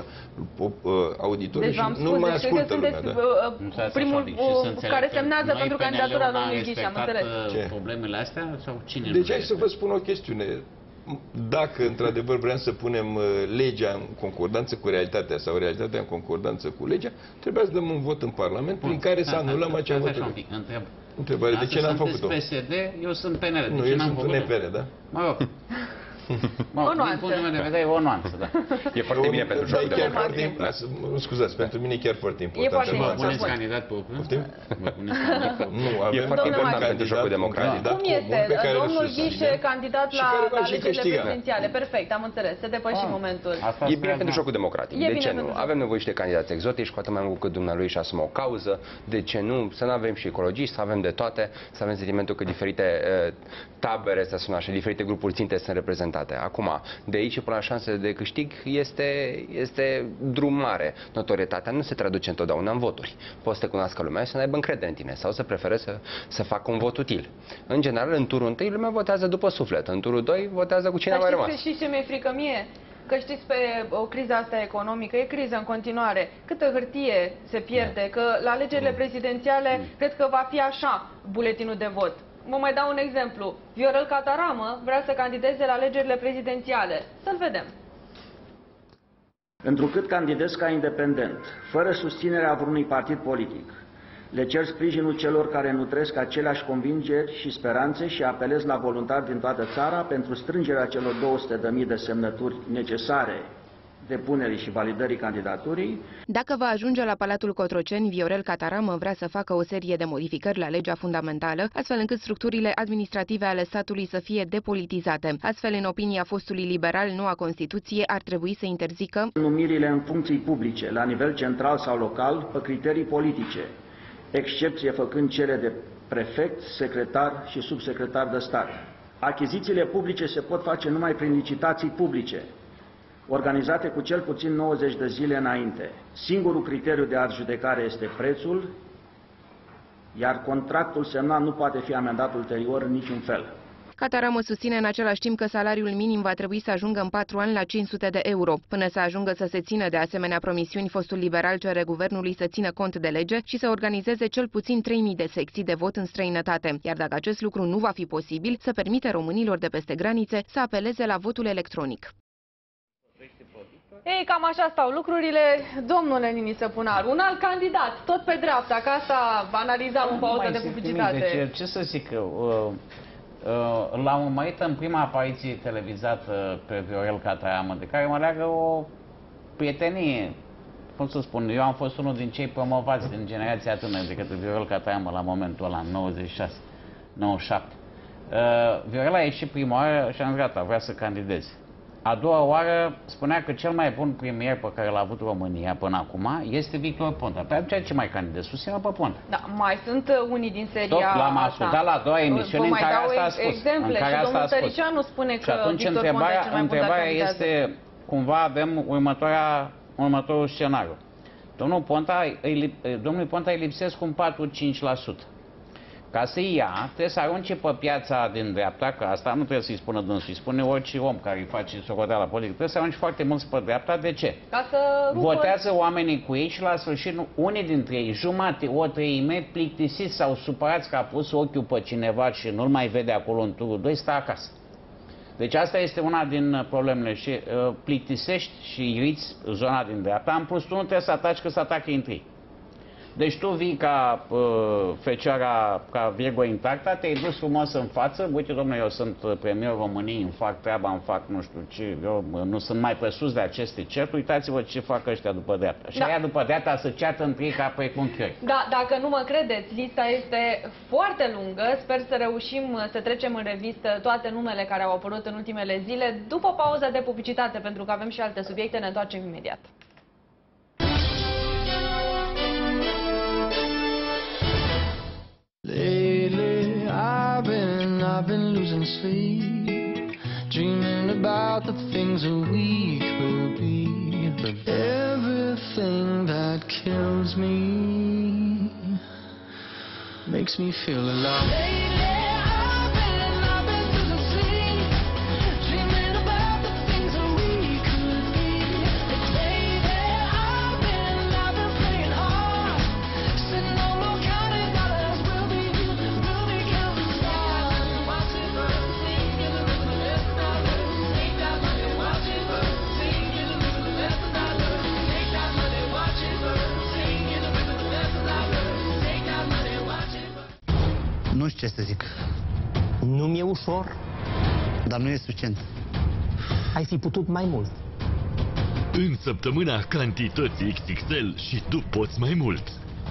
auditorii deci și nu mai ascultă lumea. Da? Primul care semnează pentru candidatura domnului Ghișe, am înțeles. Problemele astea sau cine? Deci hai să vă spun o chestiune. dacă într-adevăr vrem să punem legea în concordanță cu realitatea sau realitatea în concordanță cu legea, trebuia să dăm un vot în Parlament prin care să anulăm acea hotărâre. Întrebare, de ce n-am făcut-o? P S D, eu sunt P N L. Nu, eu sunt N P R, da? Mă rog. Mă, din punctul meu de vedere, e o nuanță, da. E foarte bine pentru jocul democratic. Scuzați, pentru mine e chiar foarte important. E foarte Mă puneți candidat pe Ocrân? Mă puneți candidat pe Ocrân? Nu, avem foarte important pentru jocul democratic. Cum este? Domnul Ghișe, candidat la alegerile prezidențiale. Perfect, am înțeles. Se depăși momentul. E bine pentru jocul democratic. De ce nu? Avem nevoie și de candidați exotici, cu atât mai mult cât dumnealui și asumă o cauză. De ce nu? Să nu avem și ecologiști, să avem de toate, să avem sentimentul că diferite tabere, să spun așa, diferite grupuri ținte sunt reprezentate. Acum, de aici până la șansele de câștig este, este drum mare. Notorietatea nu se traduce întotdeauna în voturi. Poți să te cunoască lumea și să n-aibă încredere în tine sau să prefere să, să facă un vot util. În general, în turul întâi, lumea votează după suflet. În turul doi, votează cu cine a mai rămas. Și ce mi-e frică mie? Că știți, pe o criza asta economică, e criză în continuare. Câtă hârtie se pierde, că la alegerile prezidențiale cred că va fi așa buletinul de vot. Vă mai dau un exemplu. Viorel Cataramă vrea să candideze la alegerile prezidențiale. Să-l vedem. Întrucât candidez ca independent, fără susținerea vreunui partid politic, le cer sprijinul celor care nutresc aceleași convingeri și speranțe și apelez la voluntari din toată țara pentru strângerea celor două sute de mii de semnături necesare depunerii și validării candidaturii. Dacă va ajunge la Palatul Cotroceni, Viorel Cataramă vrea să facă o serie de modificări la legea fundamentală, astfel încât structurile administrative ale statului să fie depolitizate. Astfel, în opinia fostului liberal, noua Constituție ar trebui să interzică numirile în funcții publice, la nivel central sau local, pe criterii politice, excepție făcând cele de prefect, secretar și subsecretar de stat. Achizițiile publice se pot face numai prin licitații publice, organizate cu cel puțin nouăzeci de zile înainte. Singurul criteriu de adjudecare este prețul, iar contractul semnat nu poate fi amendat ulterior în niciun fel. Cataramă susține în același timp că salariul minim va trebui să ajungă în patru ani la cinci sute de euro. Până să ajungă să se țină de asemenea promisiuni, fostul liberal cere guvernului să țină cont de lege și să organizeze cel puțin trei mii de secții de vot în străinătate. Iar dacă acest lucru nu va fi posibil, să permite românilor de peste granițe să apeleze la votul electronic. Ei, cam așa stau lucrurile. Domnule Nini Săpunaru, un alt candidat, tot pe dreapta, ca asta analizam în pauză de publicitate. Deci, ce să zic eu, uh, uh, l-am urmărit în prima apariție televizată pe Viorel Cataramă, de care mă leagă o prietenie. Cum să spun, eu am fost unul din cei promovați din generația tânără de către Viorel Cataramă la momentul ăla, în nouăzeci și șase nouăzeci și șapte. Uh, Viorel a ieșit prima oară și am zis gata, vrea să candideze. A doua oară spunea că cel mai bun premier pe care l-a avut România până acum este Victor Ponta. Pe atunci ce mai candidez? Susține pe Ponta. Da, mai sunt unii din seria Tot l-am asta. ascultat la a doua emisiune în care asta a spus. Exemple în care și asta domnul a spus. Tăricianu spune că și atunci Victor Ponta e cel mai bun întrebarea este, cumva avem următoarea, următorul scenariu. Domnul Ponta, îi, domnul Ponta îi lipsesc un patru-cinci la sută. Ca să ia, trebuie să arunce pe piața din dreapta, că asta nu trebuie să-i spună dânsul, îi spune orice om care îi face socoteala politică, trebuie să arunce foarte mulți pe dreapta. De ce? Ca să votează oamenii cu ei și la sfârșit unii dintre ei, jumate, o treime, plictisiți sau supărați că a pus ochiul pe cineva și nu-l mai vede acolo în turul doi, stă acasă. Deci asta este una din problemele și uh, plictisești și iriți zona din dreapta. În plus, tu nu trebuie să ataci, că să atacă întâi. Deci tu vii ca uh, fecioara, ca Virgo intacta, te-ai dus frumos în față, uite domnule, eu sunt premierul României, îmi fac treaba, îmi fac nu știu ce, eu nu sunt mai presus de aceste certuri, uitați-vă ce fac ăștia după dreapta. Și da. Aia după dreapta să ceată între ei ca pe conchiori. Da, dacă nu mă credeți, lista este foarte lungă, sper să reușim să trecem în revistă toate numele care au apărut în ultimele zile, după pauza de publicitate, pentru că avem și alte subiecte, ne întoarcem imediat. Lately, I've been, I've been losing sleep, dreaming about the things that we could be. But everything that kills me makes me feel alive. Lately, I've been, I've been losing sleep, dreaming about the things that we could be. Lately, I've been, I've been playing hard, said no more counting dollars. We'll be counting stars, watching us sing in the rhythm of Ce să zic? Nu mi-e ușor, dar nu e suficient. Ai fi putut mai mult. În săptămâna cantității X X L și tu poți mai mult.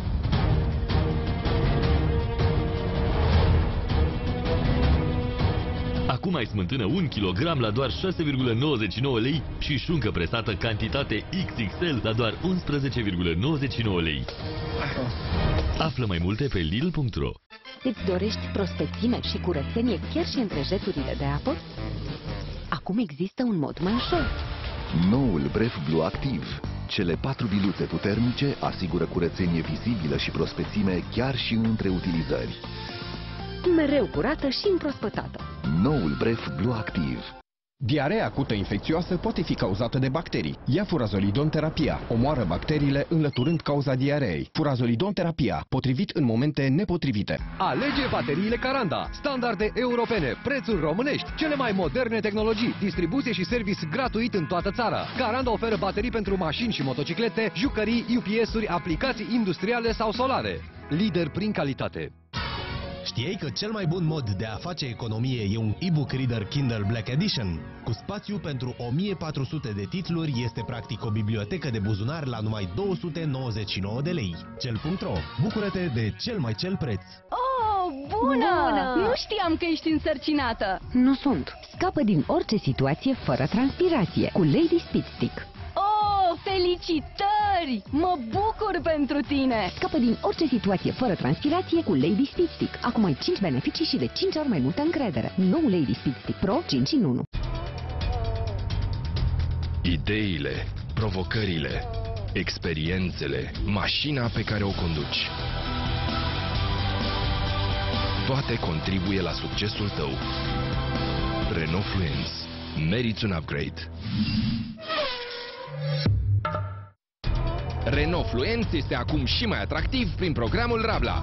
Acum ai smântână un kilogram la doar șase virgulă nouăzeci și nouă lei și șuncă presată cantitate X X L la doar unsprezece virgulă nouăzeci și nouă lei. Află mai multe pe Lidl punct ro. Îți dorești prospețime și curățenie chiar și între jeturile de apă? Acum există un mod mai ușor. Noul Bref Blue Activ. Cele patru bilute puternice asigură curățenie vizibilă și prospețime chiar și între utilizări. Mereu curată și împrospătată. Noul Bref Blue Activ. Diarea acută infecțioasă poate fi cauzată de bacterii. Ia furazolidon terapia. Omoară bacteriile înlăturând cauza diareei. Furazolidon terapia, potrivit în momente nepotrivite. Alege bateriile Caranda. Standarde europene, prețuri românești, cele mai moderne tehnologii, distribuție și service gratuit în toată țara. Caranda oferă baterii pentru mașini și motociclete, jucării, U P S-uri, aplicații industriale sau solare. Lider prin calitate. Știai că cel mai bun mod de a face economie e un e-book reader Kindle Black Edition? Cu spațiu pentru o mie patru sute de titluri, este practic o bibliotecă de buzunar la numai două sute nouăzeci și nouă de lei. Cel punct ro. Bucură-te de cel mai cel preț. Oh, bună! bună! Nu știam că ești însărcinată. Nu sunt. Scapă din orice situație fără transpirație cu Lady Speed Stick. Felicitări! Mă bucur pentru tine! Scapă din orice situație fără transpirație cu Lady Speed Stick. Acum ai cinci beneficii și de cinci ori mai multă încredere. Nou Lady Speed Stick Pro cinci în unu. Ideile, provocările, experiențele, mașina pe care o conduci. Toate contribuie la succesul tău. Renault Fluence. Meriți un upgrade. Renault Fluence este acum și mai atractiv prin programul Rabla.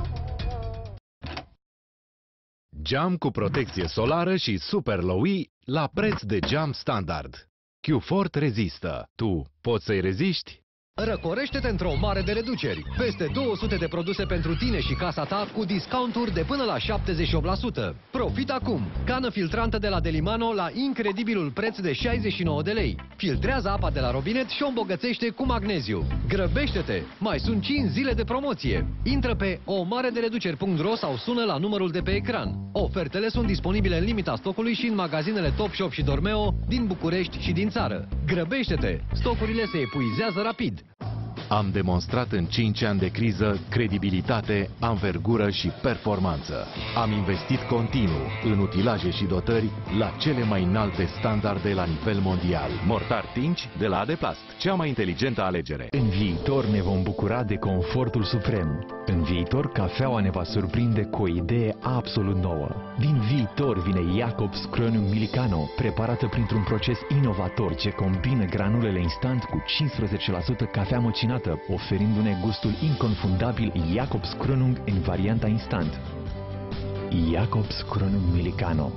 Geam cu protecție solară și Super Low-E la preț de geam standard. Q-Fort rezistă. Tu poți să-i reziști? Răcorește-te într-o mare de reduceri. Peste două sute de produse pentru tine și casa ta cu discounturi de până la șaptezeci și opt la sută. Profit acum! Cană filtrantă de la Delimano la incredibilul preț de șaizeci și nouă de lei. Filtrează apa de la robinet și o îmbogățește cu magneziu. Grăbește-te! Mai sunt cinci zile de promoție. Intră pe o mare de reduceri punct ro sau sună la numărul de pe ecran. Ofertele sunt disponibile în limita stocului și în magazinele Topshop și Dormeo din București și din țară. Grăbește-te! Stocurile se epuizează rapid. Am demonstrat în cinci ani de criză credibilitate, anvergură și performanță. Am investit continuu în utilaje și dotări la cele mai înalte standarde la nivel mondial. Mortar Tinci de la Adeplast, cea mai inteligentă alegere. În viitor ne vom bucura de confortul suprem. În viitor, cafeaua ne va surprinde cu o idee absolut nouă. Din viitor vine Jacobs Kronung Millicano, preparată printr-un proces inovator ce combină granulele instant cu cincisprezece la sută cafea măcinată, oferindu-ne gustul inconfundabil Jacobs Kronung în varianta instant. Jacobs Kronung Millicano.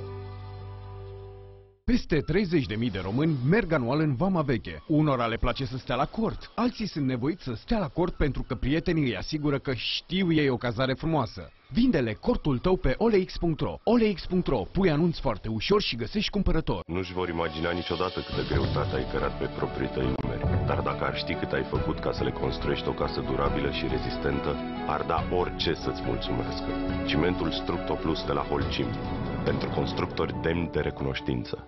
Peste treizeci de mii de români merg anual în Vama Veche. Unora le place să stea la cort, alții sunt nevoiți să stea la cort pentru că prietenii îi asigură că știu ei o cazare frumoasă. Vinde-le cortul tău pe olex punct ro. olex punct ro. Pui anunț foarte ușor și găsești cumpărător. Nu-și vor imagina niciodată câtă greutate ai cărat pe proprii tăi numeri. Dar dacă ar ști cât ai făcut ca să le construiești o casă durabilă și rezistentă, ar da orice să-ți mulțumească. Cimentul Structo Plus de la Holcim. Pentru constructori demni de recunoștință.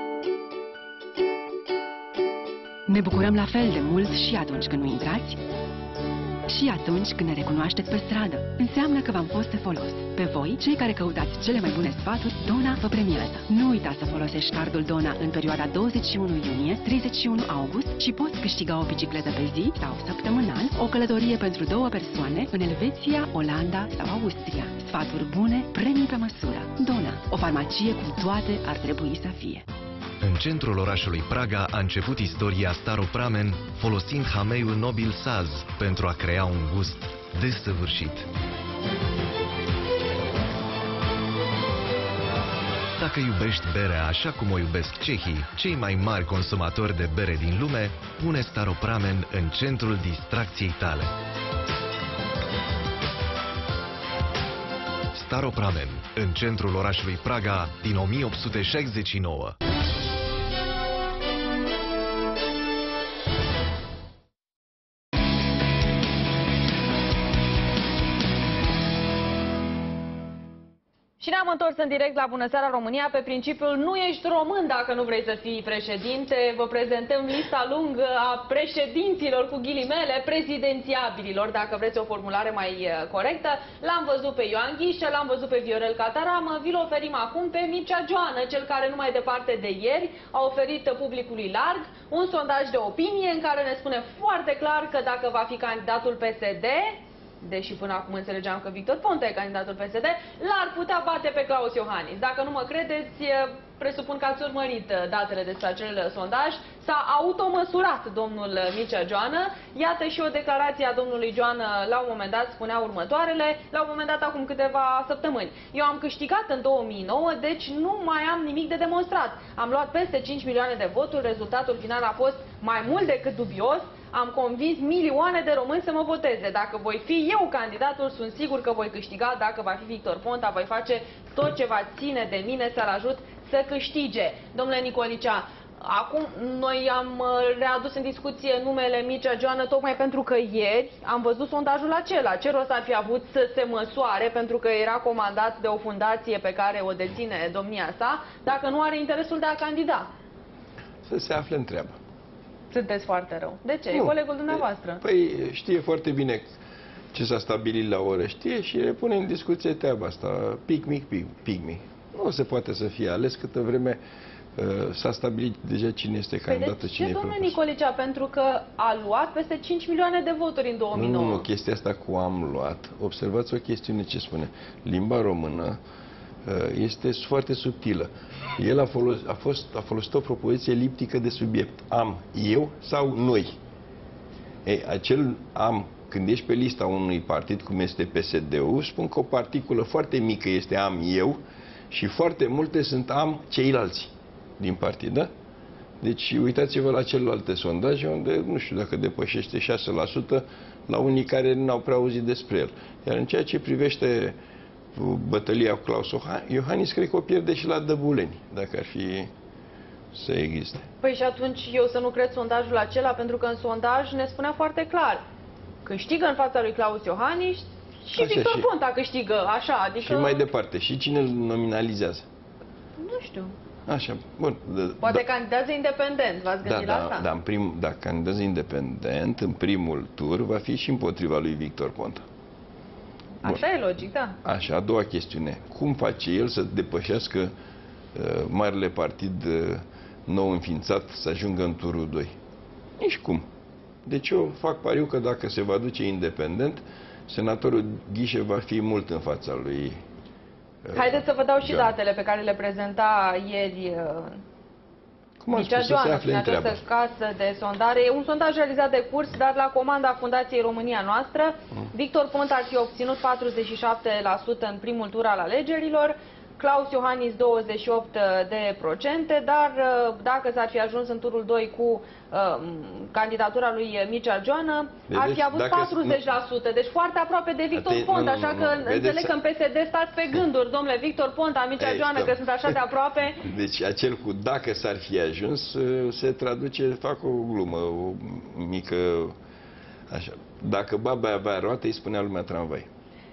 Ne bucurăm la fel de mult și atunci când nu intrați, și atunci când ne recunoașteți pe stradă. Înseamnă că v-am fost de folos. Pe voi, cei care căutați cele mai bune sfaturi, Dona vă premiază. Nu uita să folosești cardul Dona în perioada douăzeci și unu iunie - treizeci și unu august și poți câștiga o bicicletă pe zi sau săptămânal, o călătorie pentru două persoane în Elveția, Olanda sau Austria. Sfaturi bune, premii pe măsură. Dona, o farmacie cum toate ar trebui să fie. În centrul orașului Praga a început istoria Staropramen folosind hameiul Nobil Saz pentru a crea un gust desăvârșit. Dacă iubești berea așa cum o iubesc cehii, cei mai mari consumatori de bere din lume, pune Staropramen în centrul distracției tale. Staropramen, în centrul orașului Praga din o mie opt sute șaizeci și nouă. Și ne-am întors în direct la Bună Seara România pe principiul nu ești român dacă nu vrei să fii președinte. Vă prezentăm lista lungă a președinților cu ghilimele, prezidențiabililor, dacă vreți o formulare mai corectă. L-am văzut pe Ioan Ghișă, l-am văzut pe Viorel Cataramă, vi-l oferim acum pe Mircea Joană, cel care nu mai departe de ieri a oferit publicului larg un sondaj de opinie în care ne spune foarte clar că dacă va fi candidatul P S D, deși până acum înțelegeam că Victor Ponta e candidatul P S D, l-ar putea bate pe Claus Iohannis. Dacă nu mă credeți, presupun că ați urmărit datele despre acel sondaj. S-a automăsurat domnul Mircea Joană. Iată și o declarație a domnului Joană la un moment dat spunea următoarele, la un moment dat acum câteva săptămâni. Eu am câștigat în două mii nouă, deci nu mai am nimic de demonstrat. Am luat peste cinci milioane de voturi, rezultatul final a fost mai mult decât dubios. Am convins milioane de români să mă voteze. Dacă voi fi eu candidatul, sunt sigur că voi câștiga. Dacă va fi Victor Ponta, voi face tot ce va ține de mine să-l ajut să câștige. Domnule Nicolicea, acum noi am readus în discuție numele Mircea Joană tocmai pentru că ieri am văzut sondajul acela. Ce rost ar fi avut să se măsoare pentru că era comandat de o fundație pe care o deține domnia sa, dacă nu are interesul de a candida? Să se afle în treabă. Sunteți foarte rău. De ce? Nu. E colegul dumneavoastră. Păi știe foarte bine ce s-a stabilit la oră, știe și repune în discuție treaba asta. Pic mic, pic, pic mic. Nu se poate să fie ales câtă vreme uh, s-a stabilit deja cine este candidatul, păi de cine ce, e domnule propus. Nicolicea? Pentru că a luat peste cinci milioane de voturi în două mii nouă. Nu, nu, nu, chestia asta cu am luat. Observați o chestiune ce spune. Limba română uh, este foarte subtilă. El a, folos, a, fost, a folosit o propoziție eliptică de subiect. Am eu sau noi. Ei, acel am, când ești pe lista unui partid cum este P S D-ul, spun că o particulă foarte mică este am eu și foarte multe sunt am ceilalți din partid, da? Deci uitați-vă la celelalte sondaje unde, nu știu dacă depășește șase la sută la unii care n-au prea auzit despre el. Iar în ceea ce privește bătălia cu Claus Iohannis, cred că o pierde și la Dăbuleni, dacă ar fi să existe. Păi și atunci eu să nu cred sondajul acela, pentru că în sondaj ne spunea foarte clar. Câștigă în fața lui Claus Iohannis și așa, Victor și... Ponta câștigă, așa, adică... Și mai departe, și cine îl nominalizează? Nu știu. Așa, bun. Poate da, candidează independent, v-ați gândit da, la asta? Da, da, în prim, dacă candidează independent, în primul tur va fi și împotriva lui Victor Ponta. Bun. Așa e logic, da. Așa, a doua chestiune. Cum face el să depășească uh, marele partid uh, nou înființat să ajungă în turul doi? Nici cum. Deci eu fac pariu că dacă se va duce independent, senatorul Ghișe va fi mult în fața lui. Uh, Haideți să vă dau și Joană. datele pe care le prezenta ieri uh, Cum am spus, Joană, să se afle în în treabă. această casă de sondare. E un sondaj realizat de Curs, dar la comanda Fundației România Noastră. Mm. Victor Ponta ar fi obținut patruzeci și șapte la sută în primul tur al alegerilor, Claus Iohannis douăzeci și opt de procente, dar dacă s-ar fi ajuns în turul doi cu uh, candidatura lui Mircea Joană, ar fi avut patruzeci la sută, deci foarte aproape de Victor Ate, Ponta, nu, nu, așa că nu, înțeleg că în P S D stați pe gânduri, domnule Victor Ponta, Mircea Joană, că sunt așa de aproape. Deci acel cu dacă s-ar fi ajuns, se traduce, fac o glumă, o mică, așa, dacă baba avea roate, îi spunea lumea tramvai.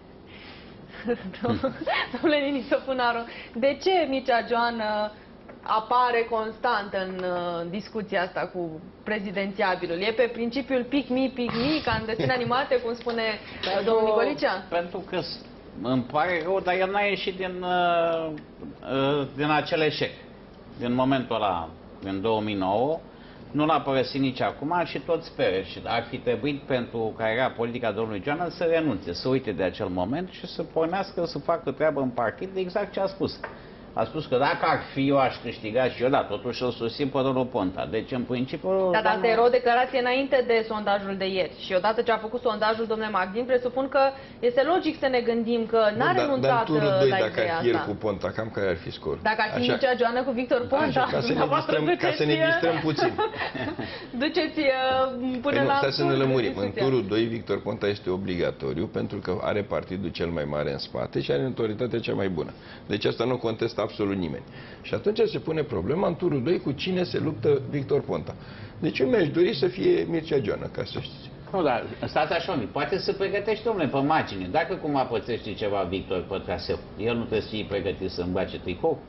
Domnule Nini Săpunaru, de ce Mircea Joană apare constant în uh, discuția asta cu prezidențiabilul? E pe principiul pic-mi, pic-mi, ca în desene animate, cum spune uh, domnul Nicolicea? Pentru că îmi pare rău, dar el n-a ieșit din, uh, uh, din acel eșec. Din momentul ăla, din două mii nouă, nu l-a părăsit nici acum și tot speră. Și ar fi trebuit pentru cariera politica domnului Joană să renunțe, să uite de acel moment și să pornească să facă treabă în partid, de exact ce a spus. a spus că dacă ar fi eu aș câștiga și eu, da, totuși îl susțin pe domnul Ponta. Deci, în principiu... Dar asta era o declarație înainte de sondajul de ieri. Și odată ce a făcut sondajul, domnule Magdin, presupun că este logic să ne gândim că n-a renunțat dar, dar la ideea dacă ar fi el cu Ponta, cam care ar fi scorul? Dacă ar fi Mircea Joană cu Victor Ponta, așa, ca, să ne distrăm, ca să ne distrăm puțin. Duceți până păi nu, la... Stai să ne lămurim. În turul doi, Victor Ponta este obligatoriu pentru că are partidul cel mai mare în spate și are autoritatea cea mai bună. Deci asta nu contestă absolut nimeni. Și atunci se pune problema în turul doi cu cine se luptă Victor Ponta. Deci eu mi-aș dori să fie Mircea Joană, ca să știți. Nu, dar stați așa, poate să pregătești, domnule, pe margine. Dacă cumva pățește ceva Victor pe traseu, el nu trebuie să fie pregătit să îmbrace tricou?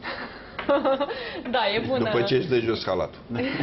Da, e bună. După ce își dă jos halatul.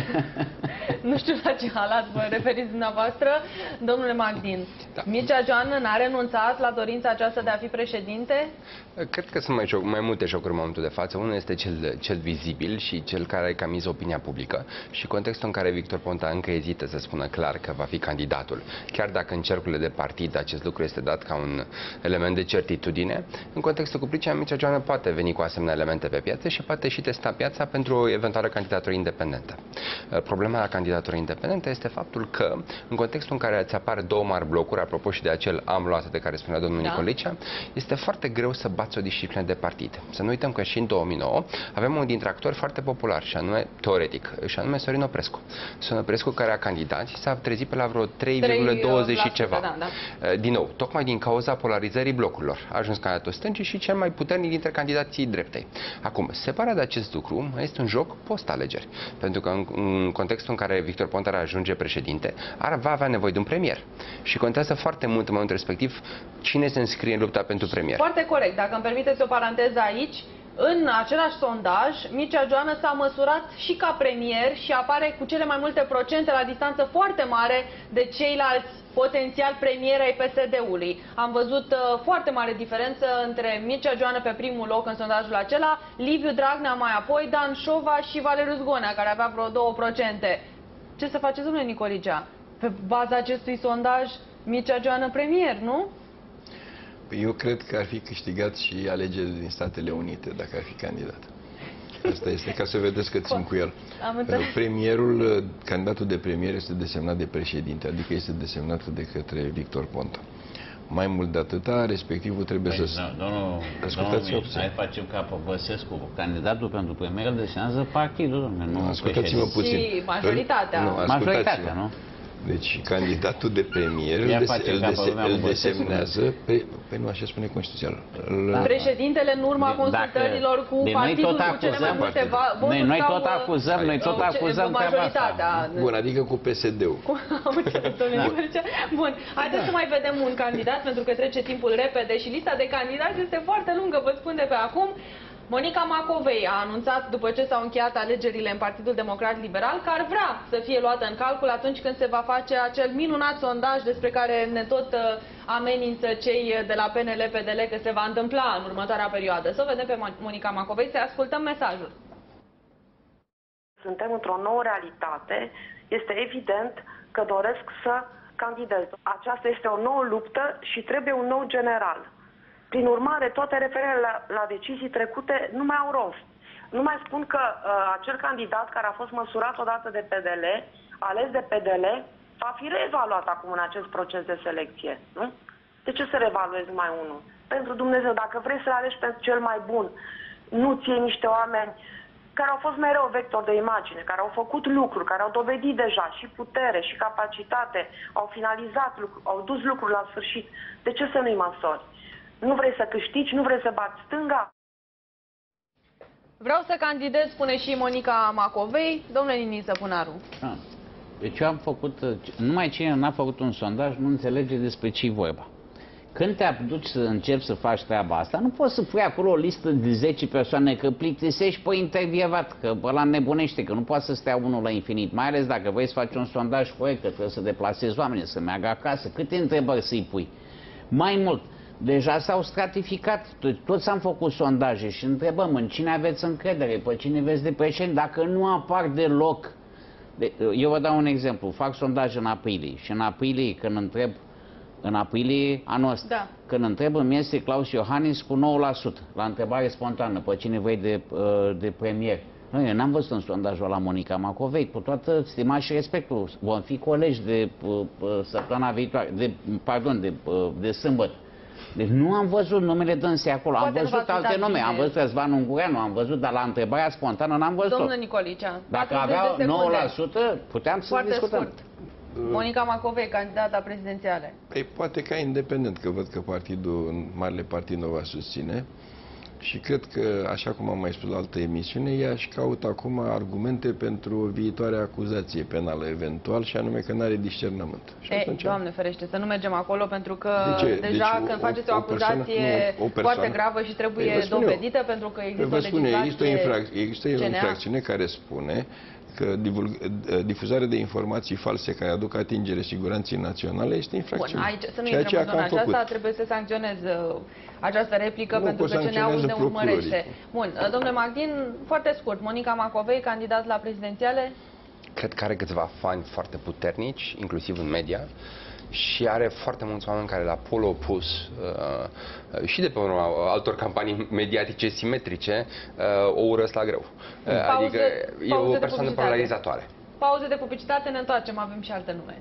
Nu știu la ce halat vă referiți dumneavoastră. Domnule Magdin, da. Mircea Joană n-a renunțat la dorința aceasta de a fi președinte? Cred că sunt mai, mai multe șocuri în momentul de față. Unul este cel, cel vizibil și cel care are camiză opinia publică și contextul în care Victor Ponta încă ezită să spună clar că va fi candidatul. Chiar dacă în cercurile de partid acest lucru este dat ca un element de certitudine, în contextul cu pricina, Mircea Joană poate veni cu asemenea elemente pe piață și poate și testa piața pentru o eventuală candidatură independentă. Problema la candidatură independentă este faptul că, în contextul în care îți apar două mari blocuri, apropo și de acel am luat de care spunea domnul da. Nicolicea, este foarte greu să bați o disciplină de partid. Să nu uităm că și în două mii nouă avem unul dintre actori foarte populari, și anume, teoretic, și anume Sorin Oprescu. Sorin Oprescu, care a candidat și s-a trezit pe la vreo trei virgulă douăzeci și ceva. Da, da. Din nou, tocmai din cauza polarizării blocurilor. A ajuns candidatul stângii și cel mai puternic dintre candidații dreptei. Acum, separat de acest lucru, este un joc post-alegeri. Pentru că în, în contextul în care Victor Ponta ar ajunge președinte, ar va avea nevoie de un premier. Și contează foarte mult în momentul respectiv cine se înscrie în lupta pentru premier. Foarte corect. Dacă îmi permiteți o paranteză aici, în același sondaj, Mircea Joană s-a măsurat și ca premier și apare cu cele mai multe procente la distanță foarte mare de ceilalți potențial premier ai P S D-ului. Am văzut uh, foarte mare diferență între Mircea Joană pe primul loc în sondajul acela, Liviu Dragnea mai apoi, Dan Șova și Valeriu Zgonea, care avea vreo două procente. Ce să faceți, domnule Nicolicea? Pe baza acestui sondaj, Mircea Joană premier, nu? Eu cred că ar fi câștigat și alegerile din Statele Unite dacă ar fi candidat. Asta este ca să vedeți că țin cu el. Premierul, candidatul de premier este desemnat de președinte, adică este desemnat de către Victor Ponta. Mai mult de atâta, respectivul trebuie păi, să... Domnul, domnul, hai facem ca pe Băsescu. Candidatul pentru premier desemnează partidul, domnule, nu ascultați-mă puțin. Și majoritatea. Nu, majoritatea, nu? Deci candidatul de premier îl, des, îl, des, îl desemnează pe, pe nu așa spune Constituția. Da. Președintele în urma consultărilor cu de partidul cu cele mai multe voturi. Noi tot acuzăm, noi tot acuzăm majoritatea. Bun, adică cu P S D-ul. Bun, haideți să mai vedem un candidat, pentru că trece timpul repede și lista de candidați este foarte lungă, vă spun de pe acum. Monica Macovei a anunțat, după ce s-au încheiat alegerile în Partidul Democrat Liberal, că ar vrea să fie luată în calcul atunci când se va face acel minunat sondaj despre care ne tot amenință cei de la P N L P D L că se va întâmpla în următoarea perioadă. Să o vedem pe Monica Macovei, să ascultăm mesajul. Suntem într-o nouă realitate. Este evident că doresc să candidez. Aceasta este o nouă luptă și trebuie un nou general. Prin urmare, toate referirile la, la decizii trecute nu mai au rost. Nu mai spun că uh, acel candidat care a fost măsurat odată de P D L, ales de P D L, va fi reevaluat acum în acest proces de selecție. Nu? De ce să reevaluezi numai unul? Pentru Dumnezeu, dacă vrei să-l alegi pentru cel mai bun, nu ție niște oameni care au fost mereu vector de imagine, care au făcut lucruri, care au dovedit deja și putere și capacitate, au finalizat lucruri, au dus lucruri la sfârșit. De ce să nu-i măsori? Nu vrei să câștigi, nu vrei să bați stânga? Vreau să candidez, spune și Monica Macovei. Domnule Nini Săpunaru. Ah, deci eu am făcut, numai cine n-a făcut un sondaj nu înțelege despre ce-i vorba. Când te apuci să începi să faci treaba asta, nu poți să pui acolo o listă de zece persoane, că plictisești pe intervievat, că ăla nebunește, că nu poate să stea unul la infinit. Mai ales dacă vrei să faci un sondaj corect, că trebuie să deplasezi oamenii, să meargă acasă. Câte întrebări să-i pui? Mai mult, deja s-au stratificat, toți am făcut sondaje și întrebăm în cine aveți încredere, pe cine veți de președinte, dacă nu apar deloc. De, eu vă dau un exemplu, fac sondaj în aprilie și în aprilie când întreb în aprilie anul ăsta. Da. Când întreb în mese Claus Iohannis cu nouă la sută, la întrebare spontană, pe cine vrei de, de premier. Nu, eu n-am văzut în sondajul la Monica Macovei, cu toată stima și respectul. Vom fi colegi de săptămâna viitoare, de, pardon, de, de sâmbătă. Deci nu am văzut numele dânsei acolo, Poate am văzut alte nume, am văzut Răzvan Ungureanu, am văzut, dar la întrebarea spontană n-am văzut. Domnul Nicolicea, dacă aveau nouă la sută, puteam să foarte discutăm. Scurt. Monica Macovei, candidata prezidențială. Păi, poate ca independent, că văd că partidul, marele partid nu va susține. Și cred că, așa cum am mai spus la altă emisiune, ea își caută acum argumente pentru o viitoare acuzație penală eventual, și anume că nu are discernământ. Și e, atunci... Doamne ferește, să nu mergem acolo, pentru că de deja deci, când o, faceți o, o acuzație persoană, nu, o persoană, foarte gravă și trebuie păi, dovedită, eu, pentru că există vă o spune, legislație există o, infrac există o C N A. infracțiune care spune că difuzarea de informații false care aduc atingere siguranței naționale este infracțiune. Bun, aici, să nu intrăm în zona aceasta, trebuie să sancționez această replică, nu, pentru că C N A-ul ne urmărește. Bun, domnule Magdin, foarte scurt, Monica Macovei, candidat la prezidențiale? Cred că are câțiva fani foarte puternici, inclusiv în media, și are foarte mulți oameni care la pol opus uh, și de pe urma altor campanii mediatice simetrice uh, o urăsc la greu. Uh, pauze, adică e o persoană polarizatoare. Pauze de publicitate, ne întoarcem, avem și alte nume.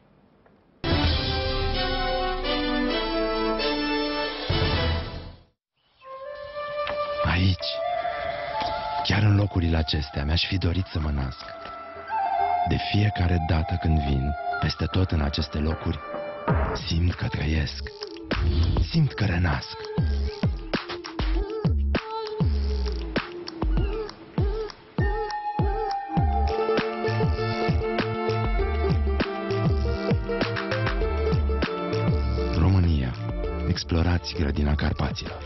Aici, chiar în locurile acestea, mi-aș fi dorit să mă nasc. De fiecare dată când vin, peste tot în aceste locuri, simt că trăiesc, simt că renasc. România, explorați grădina Carpaților.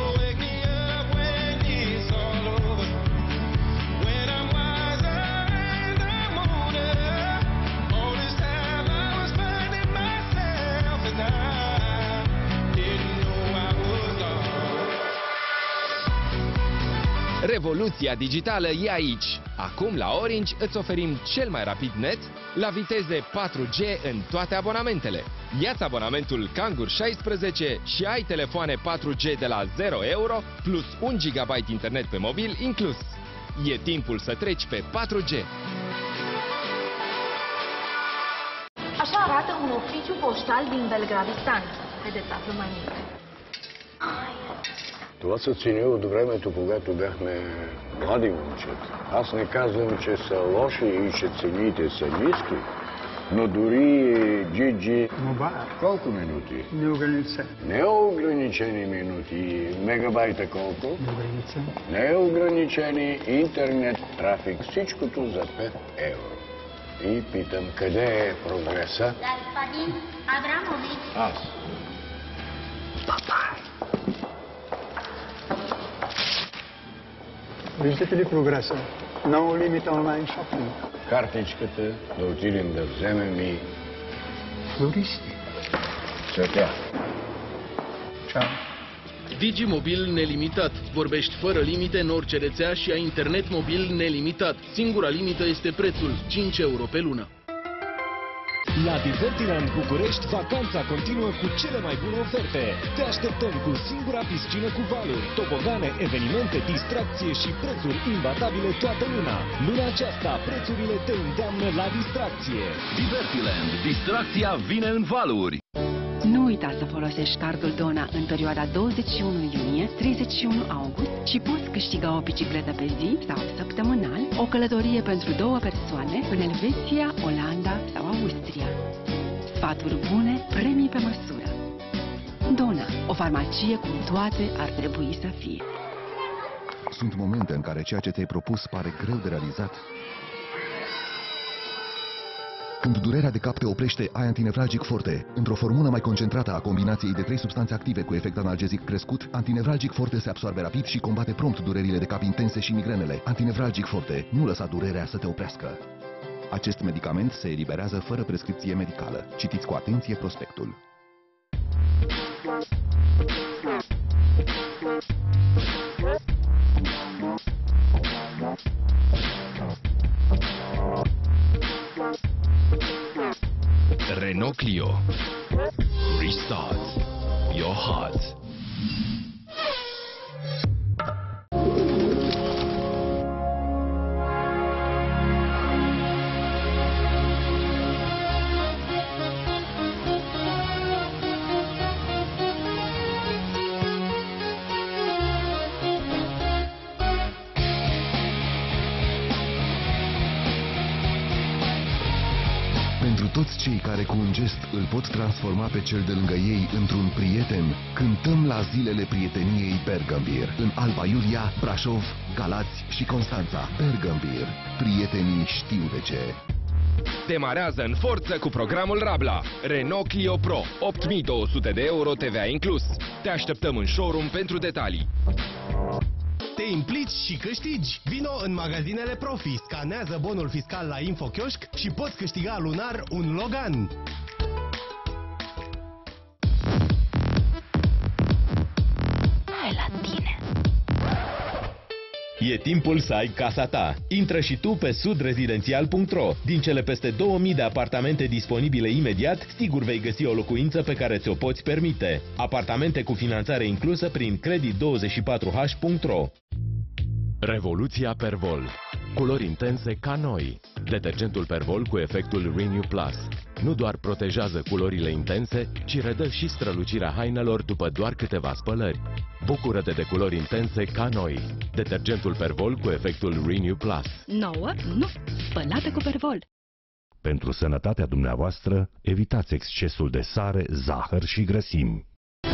Revoluția digitală e aici. Acum la Orange îți oferim cel mai rapid net la viteze patru G în toate abonamentele. Ia-ți abonamentul Kangur șaisprezece și ai telefoane patru G de la zero euro plus un gigabyte internet pe mobil inclus. E timpul să treci pe patru G. Așa arată un oficiu poștal din Belgradistan. Haideți să aflăm mai multe. Това се цени от времето, когато бяхме млади момчета. Аз не казвам, че са лоши и че цените са ниски, но дори Джиджи... Колко минути? Неограничени. Неограничени минути. Мегабайта колко? Неограничени. Неограничени интернет трафик. Всичкото за пет евро. И питам, къде е прогреса? Господин Абрамович. Аз. Папа. Виждате ли прогреса? No limit online shopping. Картичката да отидем да вземем и... Флористи. Цветя. Ciao. Digimobil nelimitat. Vorbești fără limite în orice rețea și ai internet mobil nelimitat. Singura limită este prețul, cinci euro pe lună. La Divertiland București, vacanța continuă cu cele mai bune oferte. Te așteptăm cu singura piscină cu valuri, tobogane, evenimente, distracție și prețuri imbatabile toată luna. Luna aceasta, prețurile te îndeamnă la distracție. Divertiland. Distracția vine în valuri. Nu uita să folosești cardul Dona în perioada douăzeci și unu iunie - treizeci și unu august și poți câștiga o bicicletă pe zi sau săptămânal, o călătorie pentru două persoane în Elveția, Olanda sau Austria. Sfaturi bune, premii pe măsură. Dona, o farmacie cum toate ar trebui să fie. Sunt momente în care ceea ce ți-ai propus pare greu de realizat. Când durerea de cap te oprește, ai Antinevralgic Forte. Într-o formulă mai concentrată a combinației de trei substanțe active cu efect analgezic crescut, Antinevralgic Forte se absorbe rapid și combate prompt durerile de cap intense și migrenele. Antinevralgic Forte. Nu lăsa durerea să te oprească. Acest medicament se eliberează fără prescripție medicală. Citiți cu atenție prospectul. Renault Clio. Restart your heart. Pentru toți cei care cu un gest îl pot transforma pe cel de lângă ei într-un prieten, cântăm la zilele prieteniei Bergambir, în Alba Iulia, Brașov, Galați și Constanța. Bergambir. Prietenii știu de ce. Demarează în forță cu programul Rabla. Renault Clio Pro, opt mii două sute de euro T V A inclus. Te așteptăm în showroom pentru detalii. Te implici și câștigi! Vino în magazinele Profi, scanează bonul fiscal la InfoKiosk și poți câștiga lunar un Logan. Hai la tine! E timpul să ai casa ta. Intră și tu pe sudrezidențial punct ro. Din cele peste două mii de apartamente disponibile imediat, sigur vei găsi o locuință pe care ți-o poți permite. Apartamente cu finanțare inclusă prin credit douăzeci și patru H punct ro. Revoluția Pervol. Culori intense ca noi. Detergentul Pervol cu efectul Renew Plus. Nu doar protejează culorile intense, ci redă și strălucirea hainelor după doar câteva spălări. Bucură-te de culori intense ca noi. Detergentul Pervol cu efectul Renew Plus. Nouă, nu. Spălată cu Pervol. Pentru sănătatea dumneavoastră, evitați excesul de sare, zahăr și grăsimi.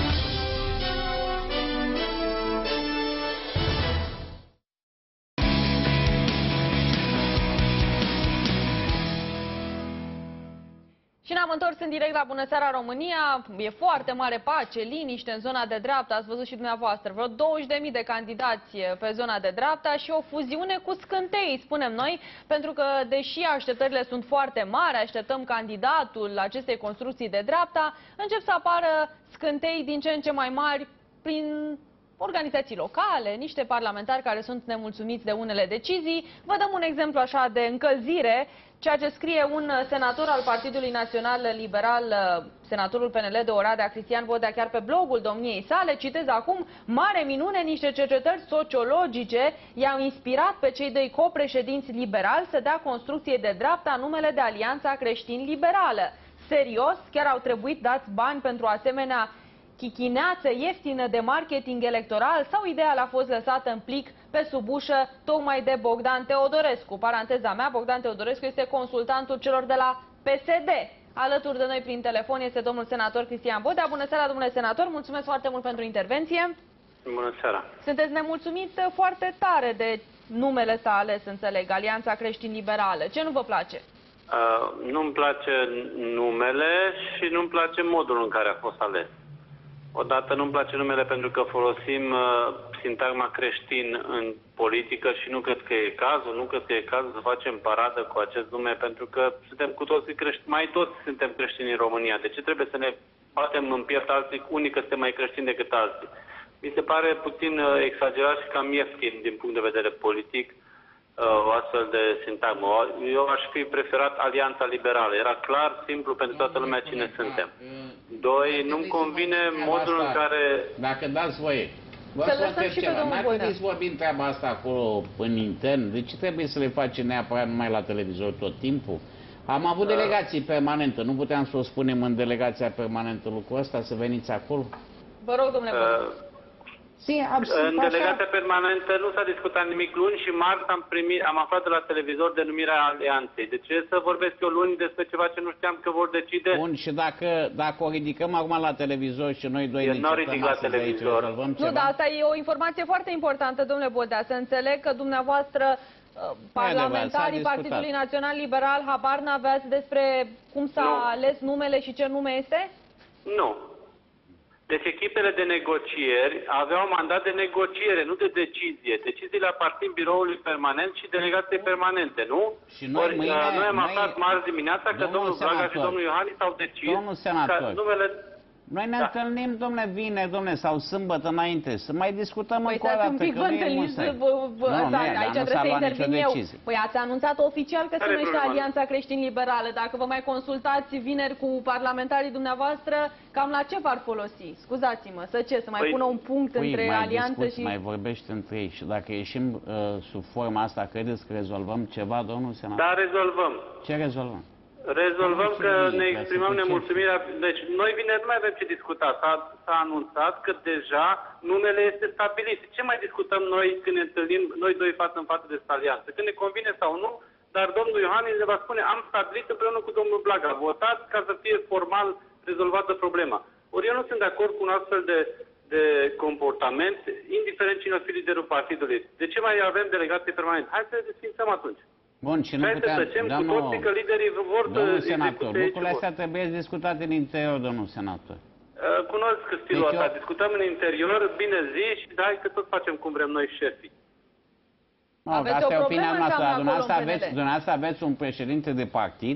Și ne-am întors în direct la Bună Seara România. E foarte mare pace, liniște în zona de dreapta, ați văzut și dumneavoastră. Vreo douăzeci de mii de candidați pe zona de dreapta și o fuziune cu scântei, spunem noi, pentru că, deși așteptările sunt foarte mari, așteptăm candidatul acestei construcții de dreapta, încep să apară scântei din ce în ce mai mari prin organizații locale, niște parlamentari care sunt nemulțumiți de unele decizii. Vă dăm un exemplu așa de încălzire, ceea ce scrie un senator al Partidului Național Liberal, senatorul P N L de Oradea, Cristian Vodea, chiar pe blogul domniei sale. Citez acum: mare minune, niște cercetări sociologice i-au inspirat pe cei doi copreședinți liberali să dea construcție de dreapta numele de Alianța Creștin-Liberală. Serios? Chiar au trebuit dați bani pentru asemenea chichineață ieftină de marketing electoral sau ideea a fost lăsată în plic pe sub ușă tocmai de Bogdan Teodorescu? Paranteza mea, Bogdan Teodorescu este consultantul celor de la P S D. Alături de noi prin telefon este domnul senator Cristian Vodea. Bună seara, domnule senator, mulțumesc foarte mult pentru intervenție. Bună seara. Sunteți nemulțumit foarte tare de numele s-a ales, înțeleg, Alianța Creștin-Liberală. Ce nu vă place? Uh, nu-mi place numele și nu-mi place modul în care a fost ales. Odată nu-mi place numele pentru că folosim uh, sintagma creștin în politică și nu cred că e cazul, nu cred că e cazul să facem paradă cu acest nume, pentru că suntem cu toții creștini, mai toți suntem creștini în România. De ce trebuie să ne batem în piept alții, unii că suntem mai creștini decât alții? Mi se pare puțin uh, exagerat și cam ieftin din punct de vedere politic uh, o astfel de sintagmă. Eu aș fi preferat Alianța Liberală. Era clar, simplu pentru toată lumea cine suntem. Doi, nu-mi convine modul în care... Dacă dați voie, vă spun ceva. N-ar trebui să vorbim treaba asta acolo în intern? De ce trebuie să le facem neapărat numai la televizor tot timpul? Am avut da. delegații permanentă. Nu puteam să o spunem în delegația permanentă lucrul ăsta, să veniți acolo? Vă rog, domnule uh, Si, în delegația permanentă nu s-a discutat nimic luni și marți am, primit, am aflat de la televizor denumirea Alianței. De ce să vorbesc eu luni despre ceva ce nu știam că vor decide? Bun, și dacă, dacă o ridicăm acum la televizor și noi doi ne ridic la televizor. Aici, nu, dar asta e o informație foarte importantă, domnule Vodea. Să înțeleg că dumneavoastră, parlamentarii Partidului Național Liberal, habar n-aveați despre cum s-a ales numele și ce nume este? Nu. Deci echipele de negocieri aveau mandat de negociere, nu de decizie. Deciziile aparțin biroului permanent și delegației permanente, nu? Și noi, Ori, mâine, noi am aflat marți dimineața că domnul Blaga și domnul Iohannis au decis domnul senator, ca numele... Noi ne Da. întâlnim, domnule, vineri, domnule, sau sâmbătă înainte, să mai discutăm Păi încă o stați dată, un pic, că vă nu e întâlniți, musai. vă, vă, Nu, nu da, e, dar aici nu trebuie s-a să luat nicio intervin eu. decizie. Păi ați anunțat oficial că se Care e numește problema? Alianța Creștin-Liberală. Dacă vă mai consultați vineri cu parlamentarii dumneavoastră, cam la ce v-ar folosi? Scuzați-mă, să ce? Să mai Păi, pună un punct Păi, între mai alianță discuți, și... mai vorbești între ei și dacă ieșim uh, sub forma asta, credeți că rezolvăm ceva, domnul senator? Da, rezolvăm. Ce rezolvăm? Rezolvăm că ne Mulțumim, exprimăm dar să nemulțumirea. Deci noi vineri nu mai avem ce discuta. S-a anunțat că deja numele este stabilit. Ce mai discutăm noi când ne întâlnim noi doi față în față despre alianță? Când ne convine sau nu, dar domnul Iohannis ne va spune am stabilit împreună cu domnul Blaga. Votați ca să fie formal rezolvată problema. Ori eu nu sunt de acord cu un astfel de, de comportament, indiferent cine o fi liderul partidului. De ce mai avem delegație permanentă? Hai să le desfințăm atunci. Bun, și nu Hai puteam... să tăcem cu Domnul- toții că liderii vor să Domnul senator, execute aici lucrurile vor. astea trebuie discutate în interior, domnul senator. Uh, Cunosc stilul Deci ăsta, eu- discutăm în interior, bine zi și dai că tot facem cum vrem noi șefii. Nu, Aveți asta o e problemă opinia noastră, înseamnă dar dumneavoastră acolo în aveți, P N L. dumneavoastră aveți un președinte de partid,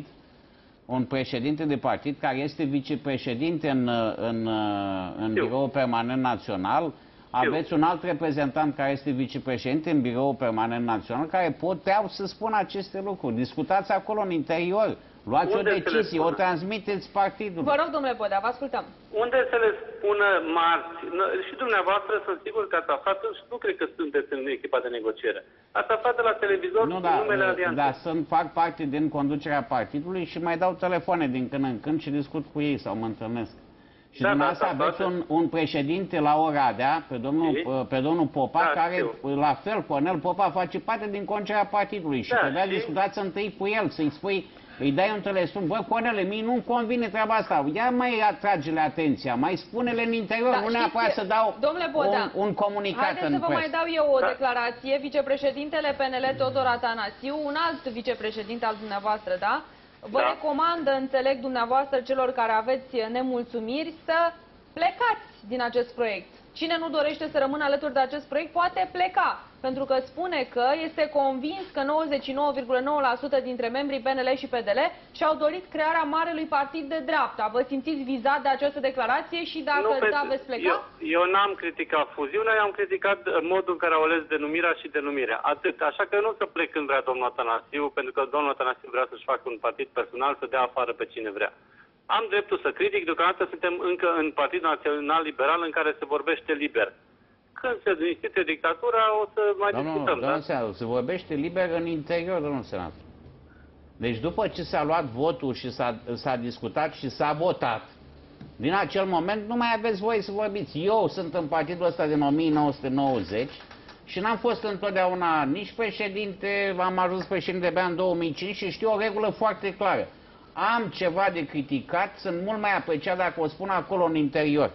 un președinte de partid care este vicepreședinte în, în, în Biroul Permanent Național, aveți un alt reprezentant care este vicepreședinte în Biroul Permanent Național, care puteau să spună aceste lucruri. Discutați acolo în interior, luați Unde o să le decizie, o spună? transmiteți partidului. Vă rog, domnule Podea, vă ascultăm. Unde să le spună marți? N- Și dumneavoastră sunt sigur că ați aflat, și nu cred că sunteți în echipa de negociere. Ați aflat de la televizor Nu, cu da, numele alianței. da, sunt, fac parte din conducerea partidului și mai dau telefoane din când în când și discut cu ei sau mă întâlnesc. Și Da, dumneavoastră da, da, aveți da. un, un președinte la Oradea, pe domnul, pe domnul Popa, Da, care, știu. la fel, Cornel Popa, face parte din conducerea partidului și Da, trebuia și- discutați întâi cu el, să-i spui, îi dai un telefon, bă, Cornele, mie nu-mi convine treaba asta, ia mai atrage-le atenția, mai spune-le în interior, Da, nu știți neapărat ce? să dau Domnule Bodea, un, un comunicat Haideți în să vă presă. mai dau eu o declarație. Vicepreședintele P N L, Teodor Atanasiu, un alt vicepreședinte al dumneavoastră, da? Vă Da. recomandă, înțeleg dumneavoastră, celor care aveți nemulțumiri, să plecați din acest proiect. Cine nu dorește să rămână alături de acest proiect poate pleca, pentru că spune că este convins că nouăzeci și nouă virgulă nouă la sută dintre membrii P N L și P D L și-au dorit crearea marelui partid de dreapta. Vă simțiți vizat de această declarație și dacă Nu, da, pe- veți pleca? Eu, eu n-am criticat fuziunea, eu am criticat uh, modul în care au ales denumirea și denumirea. Atât. Așa că eu nu o să plec când vrea domnul Atanasiu, pentru că domnul Atanasiu vrea să-și facă un partid personal, să dea afară pe cine vrea. Am dreptul să critic, deocamdată suntem încă în Partidul Național Liberal în care se vorbește liber. Când se instituie dictatura, o să mai Domnul, discutăm, domnul da? senator, se vorbește liber în interior, domnul senator. Deci după ce s-a luat votul și s-a discutat și s-a votat, din acel moment nu mai aveți voie să vorbiți. Eu sunt în partidul ăsta din o mie nouă sute nouăzeci și n-am fost întotdeauna nici președinte, am ajuns președinte de în două mii cinci și știu o regulă foarte clară. Am ceva de criticat, sunt mult mai apreciat dacă o spun acolo în interior.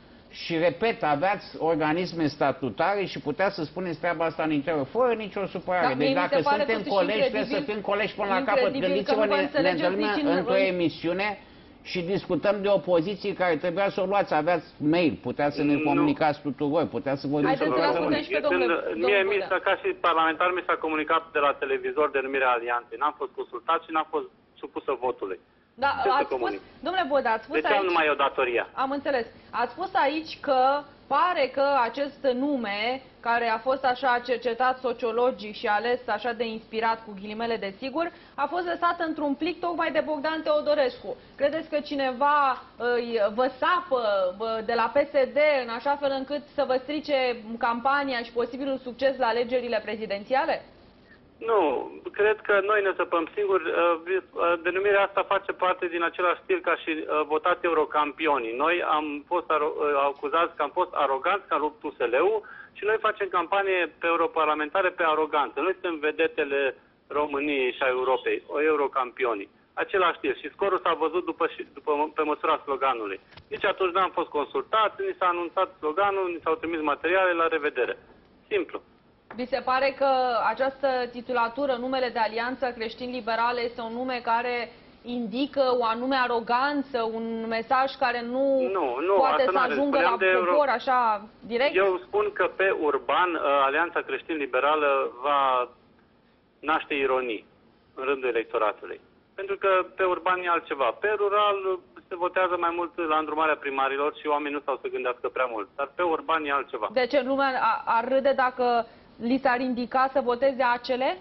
Și repet, aveați organisme statutare și putea să spuneți treaba asta în interior, fără nicio supărare. Da, mie deci mi dacă se pare suntem totuși colegi, trebuie să incredibil- fim colegi până la capăt. incredibil că Gândiți-vă, nu vă ne, ne înțelegeți întâlnim nici în- într-o emisiune și discutăm de o poziție care trebuia să o luați, aveați mail, putea să ne Nu. comunicați tuturor, putea să vorbiți Haideți să-l tuturor. ascultăm și pe Eu domnule, când- domnul Mie, mi Bodea. s-a, ca și parlamentar, mi s-a comunicat de la televizor denumirea alianței. N-am fost consultat și n-am fost supusă votului. Da, Ce să ați spus, comunic? domnule Bodea, ați spus De ce am aici... numai o datoria? Am înțeles. Ați spus aici că pare că acest nume, care a fost așa cercetat sociologic și ales așa de inspirat, cu ghilimele de sigur, a fost lăsat într-un plic tocmai de Bogdan Teodorescu. Credeți că cineva îi, vă sapă vă, de la P S D în așa fel încât să vă strice campania și posibilul succes la alegerile prezidențiale? Nu, cred că noi ne săpăm singuri. Uh, uh, Denumirea asta face parte din același stil ca și uh, votați eurocampionii. Noi am fost aro- uh, acuzați că am fost aroganți, că am rupt U S L-ul și noi facem campanie pe europarlamentare pe aroganță. Noi suntem vedetele României și a Europei, o eurocampionii. Același stil. Și scorul s-a văzut după, și, după, pe măsura sloganului. Nici atunci n-am fost consultați, ni s-a anunțat sloganul, ni s-au trimis materiale, la revedere. Simplu. Vi se pare că această titulatură, numele de Alianță Creștin-Liberală, este un nume care indică o anume aroganță, un mesaj care nu, Nu, nu, poate asta să n-are. ajungă la Spuneam de euro- popor așa direct? Eu spun că pe urban uh, Alianța Creștin-Liberală va naște ironii în rândul electoratului. Pentru că pe urban e altceva. Pe rural, se votează mai mult la îndrumarea primarilor și oamenii nu stau să gândească prea mult. Dar pe urban e altceva. De ce lumea ar râde dacă li s-ar indica să voteze acele?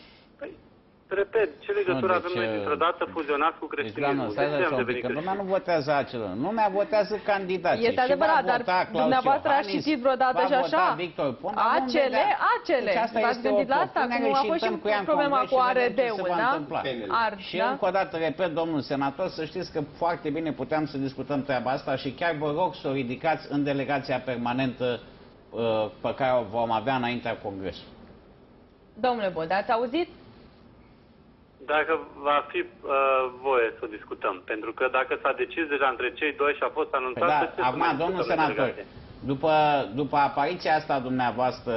Repet, ce legătură Nu, avem deci, noi dintr-o dată fuzionați cu Deci, creștinismul? doamnă, stai De ce așa am un pic, devenit că lumea creștini? nu votează acela. Lumea votează candidații. Este Și adevărat, va dar vota Claus dumneavoastră ați Iohannis, citit vreodată va și vota așa? Victor Ponta, vom Acele, vedea. acele. Deci asta V-ați este gândit o la asta? propunere Cum a și fost și stăm cu ea în problema Congres cu și vedem A R ce se D-ul, va da? întâmpla. Ar, Și da? încă o dată, repet, domnul senator, să știți că foarte bine puteam să discutăm treaba asta și chiar vă rog să o ridicați în delegația permanentă uh, pe care o vom avea înaintea Congresului. Domnule Bode, ați auzit? Dacă va fi uh, voie să o discutăm. Pentru că dacă s-a decis deja între cei doi și a fost anunțat... Păi da, de ce să acum, mai domnul discutăm în senator, delegație? după, după apariția asta dumneavoastră,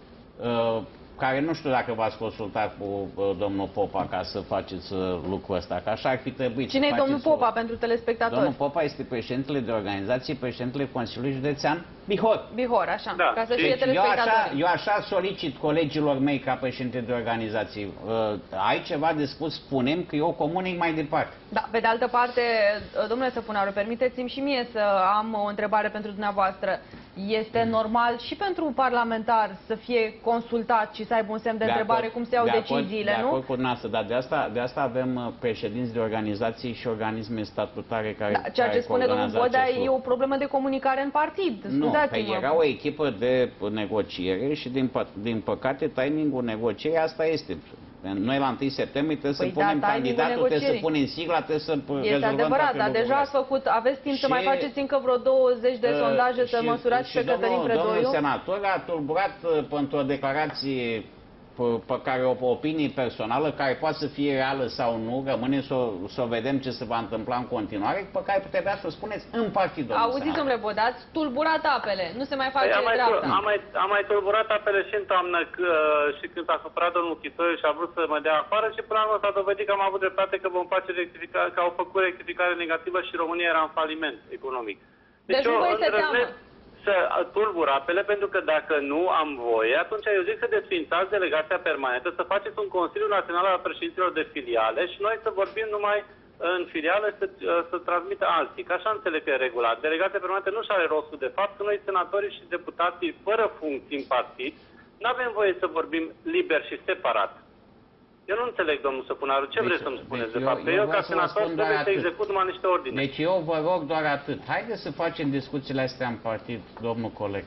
uh, care nu știu dacă v-ați consultat cu uh, domnul Popa ca să faceți uh, lucrul ăsta, că așa ar fi trebuit. Cine e domnul Popa o... pentru telespectatori? Domnul Popa este președintele de organizație, președintele Consiliului Județean Bihor. Bihor, așa, Da. ca să Deci știe eu așa, telespectatorii. eu așa solicit colegilor mei ca președinte de organizații. Uh, ai ceva de spus, spunem că eu comunic mai departe. Da, pe de altă parte, domnule Săpunaru, permiteți-mi și mie să am o întrebare pentru dumneavoastră. Este normal și pentru un parlamentar să fie consultat și să aibă un semn de, de întrebare acord, cum se iau de deciziile, acord, nu? De acord cu dumneavoastră, dar de asta, de asta avem uh, președinți de organizații și organisme statutare care Da, ceea care ce spune domnul coordonează Bodea acest e lucru. o problemă de comunicare în partid. Nu, păi Scuzați-mă. era o echipă de negociere și din, pă- din păcate timingul negocierii asta este. Noi la întâi septembrie trebuie Păi să punem da, timingul candidatul, trebuie să negocierii. punem sigla, trebuie să Este rezolvăm adevărat, toate dar deja lucrurile ați făcut, aveți timp să Și- mai faceți încă vreo douăzeci de Uh, sondaje să și- măsurați și pe Cătălin domnul, Predoiu? Domnul senator a tulburat uh, pentru o declarație pe, pe care o opinie personală, care poate să fie reală sau nu, rămâne să o, să o vedem ce se va întâmpla în continuare, pe care trebuia să o spuneți în partid, domnul Auziți, senator. domnule Bodea, ați tulburat apele, nu se mai face Păi am, mai, dreapta. am, mai, am mai tulburat apele și în toamnă că, și când s-a supărat domnul Chitoiu și a vrut să mă dea afară și până la urmă s-a dovedit că am avut dreptate că vom face rectificare, că au făcut rectificare negativă și România era în faliment economic. Deci nu vă este teamă. Să tulbur apele, pentru că dacă nu am voie, atunci eu zic să desfințați delegația permanentă, să faceți un Consiliu Național al Președinților de Filiale și noi să vorbim numai în filiale să, să transmită alții. Că așa înțeleg că e regulat. Delegația permanentă nu și are rostul de fapt, că noi senatorii și deputații fără funcții în partid nu avem voie să vorbim liber și separat. Eu nu înțeleg, domnul Săpunaru, ce Deci- vreți să-mi spuneți deci de eu- fapt? Că eu eu, vreau ca să vă senator, spun doar trebuie să atât. execut numai niște ordine. Deci eu vă rog doar atât. Haideți să facem discuțiile astea în partid, domnul coleg.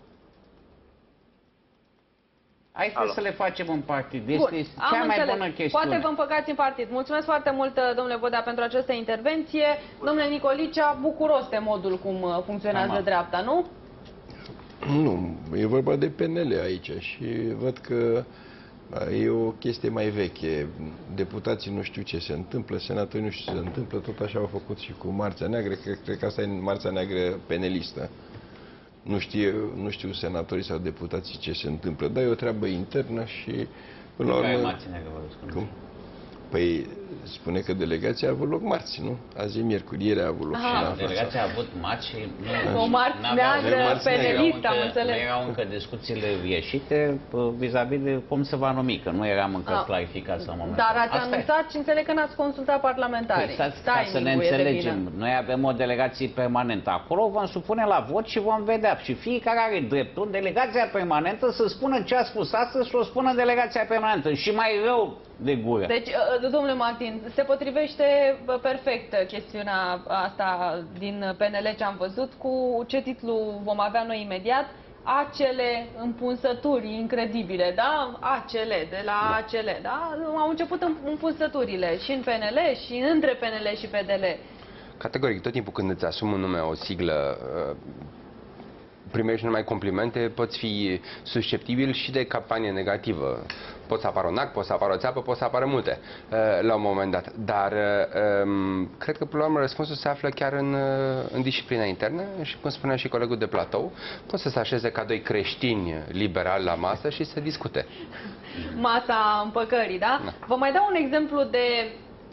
Haideți Alo. să le facem în partid. Este Bun, cea am mai înțeles. bună chestiune. Poate vă împăcați în partid. Mulțumesc foarte mult, domnule Bodea, pentru această intervenție. Domnule Nicolicea, bucuros de modul cum uh, funcționează Tamam. dreapta, nu? Nu, e vorba de P N L aici și văd că e o chestie mai veche. Deputații nu știu ce se întâmplă, senatorii nu știu ce se întâmplă, tot așa au făcut și cu Marțea Neagră, cred, cred că asta e Marțea Neagră penelistă. Nu știe, nu știu senatorii sau deputații ce se întâmplă, dar e o treabă internă și până la Care urmă... Marțea Neagră, vă răspund? Cum? Păi spune că delegația a avut loc marți, nu? Azi e miercuri, ieri a avut loc. Aha. și n-a Delegația a avut marți și nu... O marți n-aveau- neagră marți neagră. penelistă, am Erau încă- înțeles. Nu erau încă discuțiile ieșite vis-a-vis -vis de cum se va numi, că nu eram încă Ah. clarificați la momentul. Dar ați Asta e. anunțat și înțeleg că n-ați consultat parlamentarii. Păi, stați, ca să ne Timingul e de înțelegem, vină. noi avem o delegație permanentă. Acolo vom supune la vot și vom vedea. Și fiecare are dreptul, delegația permanentă, să spună ce a spus astăzi și o spună în delegația permanentă. Și mai rău de gură. Deci, uh, domnule Martin, se potrivește uh, perfect uh, chestiunea asta din P N L ce am văzut cu ce titlu vom avea noi imediat. Acele împunsături incredibile, da? Acele, de la acele, da? Au început împunsăturile și în P N L și între P N L și P D L. Categoric, tot timpul când îți asumi un nume, o siglă, uh, primești numai complimente, poți fi susceptibil și de campanie negativă. Pot să apară un ac, pot să apară o țeapă, pot să apară multe uh, la un moment dat. Dar uh, um, cred că, până la urmă, răspunsul se află chiar în, uh, în disciplina internă și, cum spunea și colegul de platou, pot să se așeze ca doi creștini liberali la masă și să discute. Masa împăcării, da? Da. Vă mai dau un exemplu de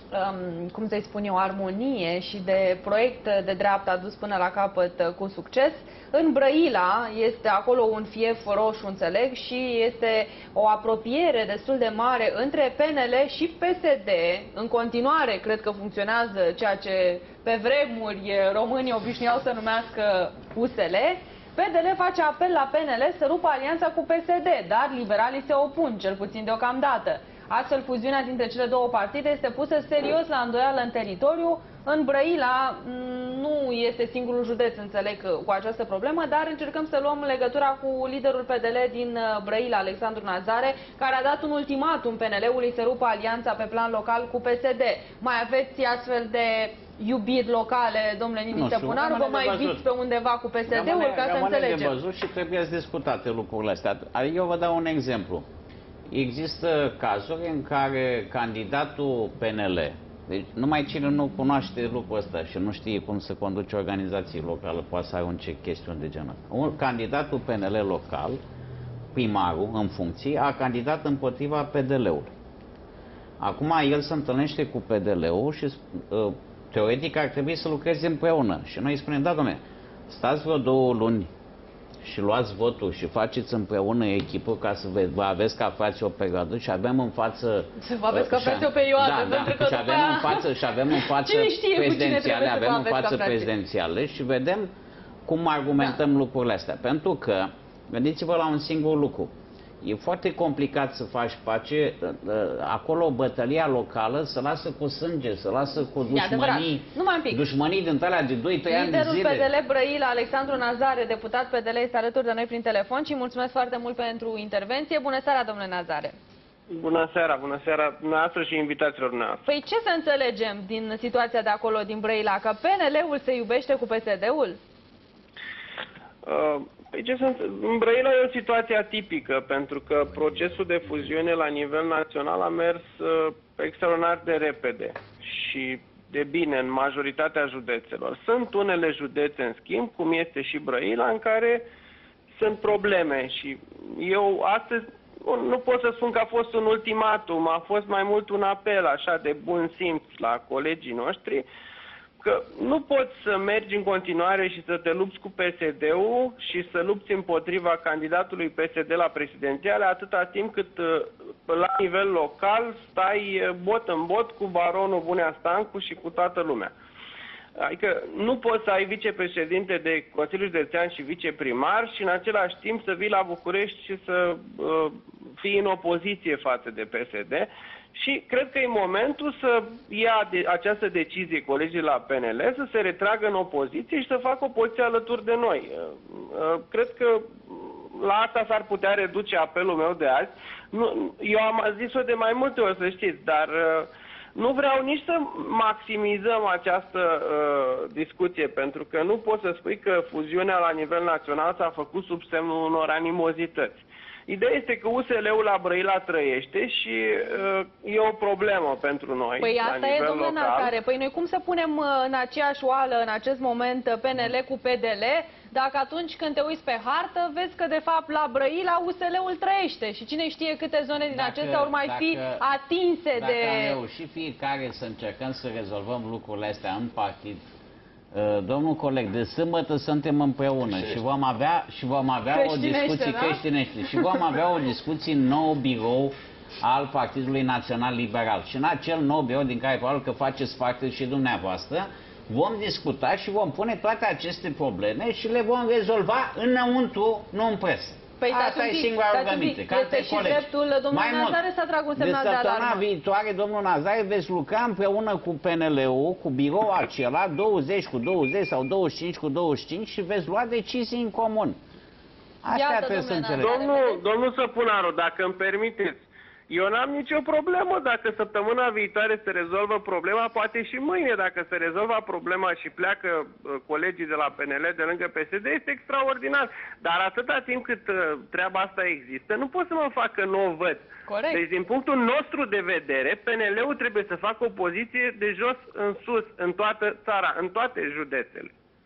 um, cum să-i spun eu, armonie și de proiect de dreapta dus până la capăt cu succes. În Brăila este acolo un fief roșu, înțeleg, și este o apropiere destul de mare între P N L și P S D. În continuare, cred că funcționează ceea ce pe vremuri românii obișnuiau să numească U S L. P D L face apel la P N L să rupă alianța cu P S D, dar liberalii se opun, cel puțin deocamdată. Astfel, fuziunea dintre cele două partide este pusă serios la îndoială în teritoriu. În Brăila nu este singurul județ, înțeleg, cu această problemă, dar încercăm să luăm legătura cu liderul P D L din Brăila, Alexandru Nazare, care a dat un ultimatum P N L-ului să rupă alianța pe plan local cu P S D. Mai aveți astfel de iubiri locale, domnule Nini Stăpunaru, vă mai viți pe undeva cu P S D-ul ca să înțelegem? De văzut și trebuie să discutate lucrurile astea. Eu vă dau un exemplu. Există cazuri în care candidatul P N L, deci numai cine nu cunoaște lucrul ăsta și nu știe cum să conduce organizații locale, poate să arunce chestiuni de genul ăsta. Un candidatul P N L local, primarul în funcție, a candidat împotriva P D L-ului. Acum el se întâlnește cu P D L-ul și uh, teoretic ar trebui să lucreze împreună. Și noi îi spunem, da, dom'le, stați vreo două luni și luați votul și faceți împreună echipă ca să vă aveți ca frați o perioadă și avem în față... Să vă aveți ca frați o perioadă, da, pentru da, că și avem aia... în față, și avem în față prezidențiale, avem în față prezidențiale și vedem cum argumentăm da. lucrurile astea. Pentru că, gândiți-vă la un singur lucru. E foarte complicat să faci pace, acolo bătălia locală se lasă cu sânge, se lasă cu dușmanii, dușmanii din alea de doi trei ani de zile. Liderul P D L Brăila, Alexandru Nazare, deputat P D L, este alături de noi prin telefon și mulțumesc foarte mult pentru intervenție. Bună seara, domnule Nazare! Bună seara, bună seara dumneavoastră și invitațiilor dumneavoastră. Păi ce să înțelegem din situația de acolo, din Brăila, că P N L-ul se iubește cu P S D-ul? Uh... Păi ce sunt? În Brăila e o situație atipică, pentru că procesul de fuziune la nivel național a mers uh, extraordinar de repede și de bine în majoritatea județelor. Sunt unele județe, în schimb, cum este și Brăila, în care sunt probleme și eu astăzi nu pot să spun că a fost un ultimatum, a fost mai mult un apel așa de bun simț la colegii noștri, că nu poți să mergi în continuare și să te lupți cu P S D-ul și să lupți împotriva candidatului P S D la prezidențiale atâta timp cât la nivel local stai bot în bot cu baronul Bunea Stancu și cu toată lumea. Adică nu poți să ai vicepreședinte de Consiliul Județean și viceprimar și în același timp să vii la București și să uh, fii în opoziție față de P S D. Și cred că e momentul să ia de această decizie colegii la P N L, să se retragă în opoziție și să facă opoziție alături de noi. Cred că la asta s-ar putea reduce apelul meu de azi. Eu am zis-o de mai multe ori, să știți, dar nu vreau nici să maximizăm această uh, discuție, pentru că nu poți să spui că fuziunea la nivel național s-a făcut sub semnul unor animozități. Ideea este că U S L-ul la Brăila trăiește și uh, e o problemă pentru noi. Păi asta e, domnule Nazare. Păi noi cum să punem în aceeași oală în acest moment P N L cu P D L, dacă atunci când te uiți pe hartă vezi că de fapt la Brăila U S L-ul trăiește și cine știe câte zone din dacă, acestea ori mai dacă, fi atinse dacă de... Dacă am reușit fiecare să încercăm să rezolvăm lucrurile astea în partid, domnul coleg, de sâmbătă suntem împreună și vom avea, și vom avea o discuție creștinește, da? Și vom avea o discuție în nou birou al Partidului Național Liberal. Și în acel nou birou, din care probabil că faceți parte și dumneavoastră, vom discuta și vom pune toate aceste probleme și le vom rezolva înăuntru, nu în presă. Păi asta e singura rugăminte. Este și dreptul domnului Nazare să tragă un semnal de alarmă. De săptămâna viitoare, domnul Nazare, veți lucra împreună cu P N L-ul, cu biroul acela, douăzeci cu douăzeci sau douăzeci și cinci cu douăzeci și cinci și veți lua decizii în comun. Asta trebuie să înțelegeți. Domnul, domnul Stăpunaru, dacă îmi permiteți, eu n-am nicio problemă dacă săptămâna viitoare se rezolvă problema, poate și mâine dacă se rezolvă problema și pleacă uh, colegii de la P N L de lângă P S D, este extraordinar. Dar atâta timp cât uh, treaba asta există, nu pot să mă fac că nu o văd. Corect. Deci din punctul nostru de vedere, P N L-ul trebuie să facă o poziție de jos în sus, în toată țara, în toate județele.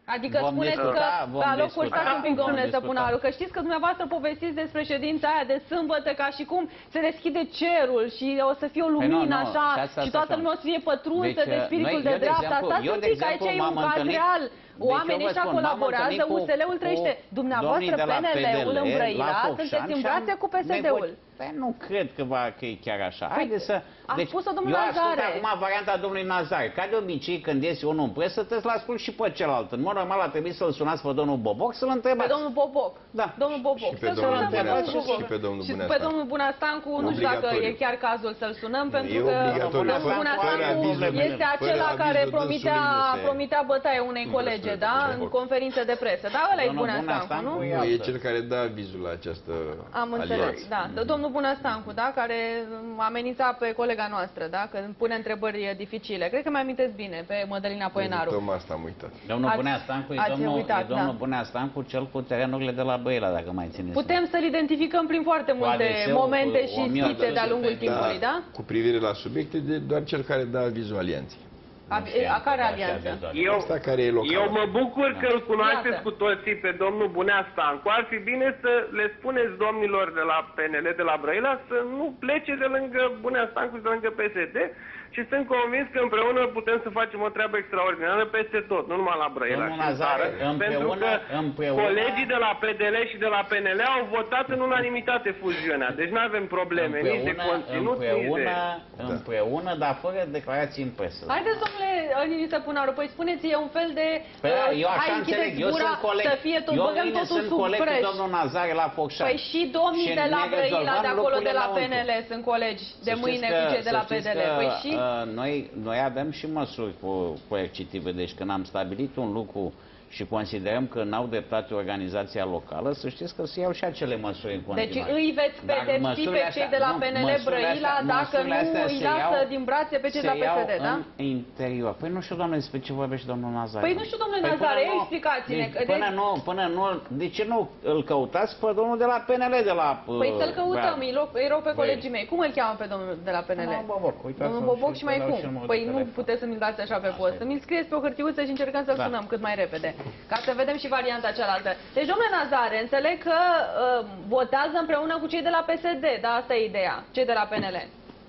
Adică vom spuneți discuta, că, vom la locul discuta. stați un pic, domnule Vom discuta. Stăpunaru, că știți că dumneavoastră povestiți despre ședința aia de sâmbătă ca și cum se deschide cerul și o să fie o lumină Păi nu, nu, așa stați, stați, și toată stați. lumea o să fie pătrunsă Deci, de spiritul noi- de eu, de dreapta. exemplu, Stați eu, un de pic, aici exemplu, e un m-am caz întâlnit- real. Deci Oamenii eu vă ăștia spun, m-am colaborează, întâlnit cu- U S L-ul trăiește. cu Dumneavoastră, domnii de la P N L-ul în P D L, Brăila, la Focșani sunteți în și brațe am cu P S D-ul. nego- Păi nu cred că, va, că e chiar așa. Păi, Haideți să... a spus-o domnul eu ascult Nazare. acum varianta domnului Nazare. Ca de obicei, când iese unul în presă, trebuie să-l ascult și pe celălalt. În mod normal, a trebuit să-l sunați pe domnul Boboc, să-l întrebați. Pe domnul Boboc. Da. Domnul Boboc. Și pe Să-l domnul sunăm pe Buneastan. domnul Boboc. Și pe domnul Și pe Buneastan. domnul Buneastancu, nu știu dacă Obligatoriu. e chiar cazul să-l sunăm, pentru E că obligatoriu. domnul Fără- Buneastancu fără avizul- este fără acela avizul care dânsului promitea, nu se- promitea bătaie unei colege, da? În conferințe de presă. Da, ăla e Domnul Buneastancu, nu? Buneastancu Nu, e cel care dă avizul la această Am înțeles, alianță. da. Domnul Buneastancu, da, care amenința pe colega noastră, da, că pune întrebări dificile. Cred că mi amintesc bine, pe Mădălina Poenaru. Tocmai asta am uitat. Domnul Ați- Buneastancu e ați domnul, uitat, e domnul da. Buneastancu, cel cu terenurile de la Brăila, dacă mai țineți. Putem să-l identificăm prin foarte multe A D S-ul, momente cu și o mie de schițe de-a lungul da. timpului, da? Cu privire la subiecte, de doar cel care dă avizul alianței. A, a care alianță? Eu, Asta care e local. eu mă bucur că îl cunoașteți Iată. cu toții pe domnul Buneastancu. Ar fi bine să le spuneți domnilor de la P N L de la Brăila să nu plece de lângă Buneastancu și de lângă P S D și sunt convins că împreună putem să facem o treabă extraordinară peste tot, nu numai la Brăila. Domnul și în Nazare, țară, împreună- pentru că împreună- colegii de la P D L și de la P N L au votat în unanimitate fuziunea. Deci nu avem probleme nici de conținut, nici de... împreună, împreună, dar fără declarații în presă. Haideți, domnule Ionie Stăpunaru, păi spuneți, e un fel de... Păi, uh, eu așa hai, înțeleg, închideți eu gura, sunt coleg. să fie tot, Eu băgăm mâine totul sunt sub coleg cu preș. domnul Nazare la Focșani. Păi și domnii Și de la ne Brăila, rezolvăm de acolo, de la P lucrurile N L, înăuntru. sunt colegi de Să mâine știți cu că- cei de la să P D știți L. că, Păi și... uh, noi, noi avem și măsuri co- coercitive, deci când am stabilit un lucru și considerăm că n-au dreptate organizația locală, să știți că se iau și acele măsuri în continuare. Deci îi veți Dar pedepsi măsurile pe cei astea- de la nu, P N L măsurile Brăila astea- dacă măsurile nu astea îi se lasă iau- din brațe pe cei de la se P S D, iau da? în interior. Păi nu știu, doamne, despre ce vorbește domnul Nazare. Păi nu știu, domnule Păi Nazare, până ia nu- explicați-ne. deci că Până de- nu, până nu, de ce nu îl căutați pe domnul de la P N L de la... Păi uh, să-l căutăm, Brad? îi rog, îi rog pe Păi- colegii mei. Cum îl cheamă pe domnul de la P N L? Domnul Boboc, uitați-l Domnul și Boboc și mai dau cum? și numărul Păi de nu telefon. puteți să-mi dați așa pe post. Să-mi scrieți pe o hârtiuță și încercăm să-l Da. sunăm cât mai repede. Ca să vedem și varianta cealaltă. Deci, domnule Nazare, înțeleg că uh, votează împreună cu cei de la P S D, da, asta e ideea, cei de la P N L.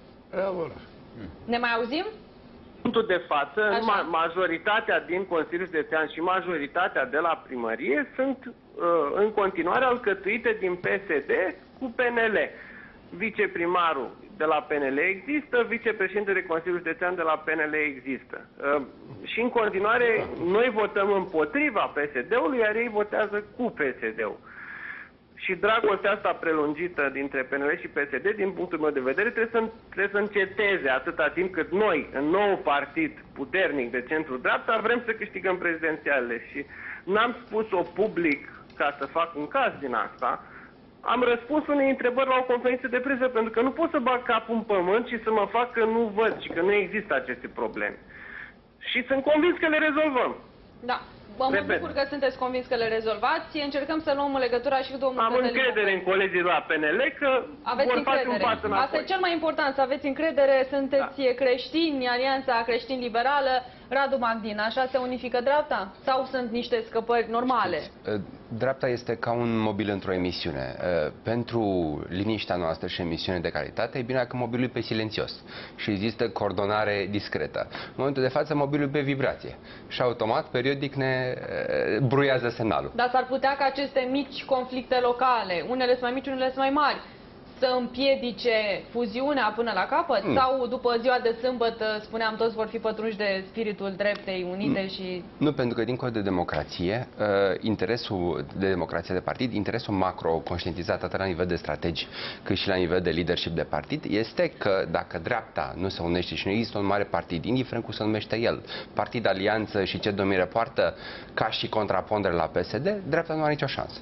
Ne mai auzim? Punctul de față, Așa. ma- majoritatea din Consiliul Județean și majoritatea de la primărie sunt uh, în continuare alcătuite din P S D cu P N L. Viceprimarul de la P N L există, vicepreședintele Consiliului Județean de la P N L există. Uh, și în continuare noi votăm împotriva P S D-ului, iar ei votează cu P S D-ul. Și dragostea asta prelungită dintre P N L și P S D, din punctul meu de vedere, trebuie să, trebuie să înceteze atâta timp cât noi, în nou partid puternic de centru-dreapta, vrem să câștigăm prezidențialele. Și n-am spus-o public ca să fac un caz din asta, am răspuns unei întrebări la o conferință de presă, pentru că nu pot să bag capul în pământ și să mă fac că nu văd și că nu există aceste probleme. Și sunt convins că le rezolvăm. Da. Vă mă Repet. bucur că sunteți convins că le rezolvați. Încercăm să luăm legătura și cu domnul Am Cătălin încredere Popescu. în colegii de la P N L că Aveți vor face un încredere. pas înapoi. Asta e cel mai important, să aveți încredere. Sunteți da. creștini, Alianța Creștin-Liberală. Radu Magdin, așa se unifică dreapta? Sau sunt niște scăpări normale? Dreapta este ca un mobil într-o emisiune. Pentru liniștea noastră și emisiune de calitate, e bine că mobilul e pe silențios și există coordonare discretă. În momentul de față, mobilul e pe vibrație și automat, periodic, ne bruiază semnalul. Dar s-ar putea ca aceste mici conflicte locale, unele sunt mai mici, unele sunt mai mari, să împiedice fuziunea până la capăt? Mm. Sau după ziua de sâmbătă, spuneam, toți vor fi pătrunși de spiritul dreptei unite mm. și... Nu, pentru că dincolo de democrație, interesul de democrație de partid, interesul macro conștientizat atât la nivel de strategi cât și la nivel de leadership de partid, este că dacă dreapta nu se unește și nu există un mare partid, indiferent cum se numește el, partid, alianță și ce domnire poartă ca și contrapondere la P S D, dreapta nu are nicio șansă.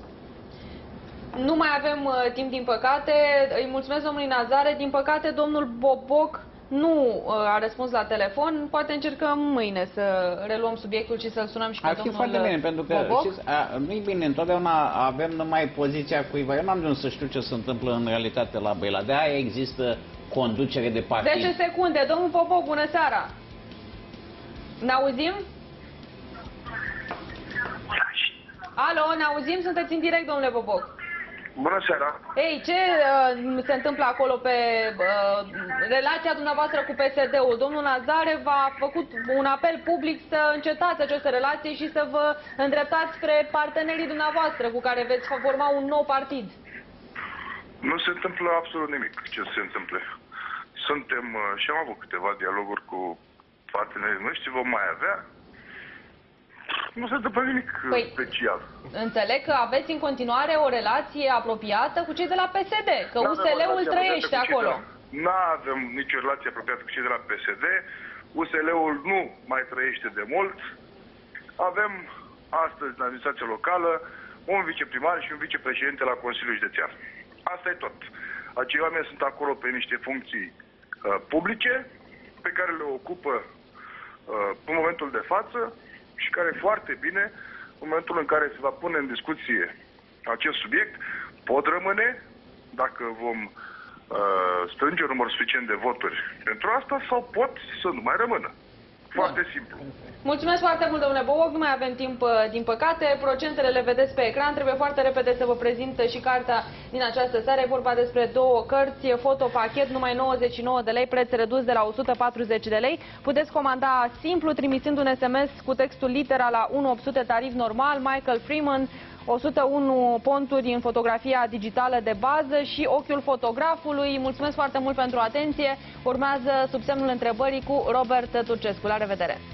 Nu mai avem uh, timp, din păcate. Îi mulțumesc domnului Nazare. Din păcate, domnul Boboc nu uh, a răspuns la telefon. Poate încercăm mâine să reluăm subiectul și să-l sunăm și pe Ar fi domnul foarte bine, pentru că nu-i bine, întotdeauna avem numai poziția cuiva. Eu n-am de unde să știu ce se întâmplă în realitate la Brăila. De aia există conducere de partid. zece secunde. Domnul Boboc, bună seara! Ne auzim? Alo, ne auzim? Sunteți în direct, domnule Boboc. Bună seara! Ei, ce uh, se întâmplă acolo pe uh, relația dumneavoastră cu P S D-ul? Domnul Nazarev a făcut un apel public să încetați această relație și să vă îndreptați spre partenerii dumneavoastră cu care veți forma un nou partid. Nu se întâmplă absolut nimic ce se întâmplă. Suntem uh, și am avut câteva dialoguri cu partenerii noștri, vom mai avea. Nu se întâmplă nimic păi, special. Înțeleg că aveți în continuare o relație apropiată cu cei de la P S D, că U S L-ul trăiește acolo. Nu avem nicio relație apropiată cu cei de la P S D, U S L-ul nu mai trăiește de mult. Avem astăzi în administrația locală un viceprimar și un vicepreședinte la Consiliul Județean. Asta e tot. Acei oameni sunt acolo pe niște funcții uh, publice pe care le ocupă uh, în momentul de față și care foarte bine, în momentul în care se va pune în discuție acest subiect, pot rămâne, dacă vom uh, strânge un număr suficient de voturi pentru asta, sau pot să nu mai rămână. Foarte Bun. simplu. Mulțumesc foarte mult, domnule Boboc. Nu mai avem timp, din păcate. Procentele le vedeți pe ecran. Trebuie foarte repede să vă prezint și cartea din această seară. E vorba despre două cărți. Fotopachet, numai nouăzeci și nouă de lei, preț redus de la o sută patruzeci de lei. Puteți comanda simplu, trimițând un S M S cu textul litera la unu opt sute, tarif normal. Michael Freeman, o sută unu ponturi în fotografia digitală de bază și Ochiul fotografului. Mulțumesc foarte mult pentru atenție. Urmează Sub semnul întrebării cu Robert Turcescu. La revedere!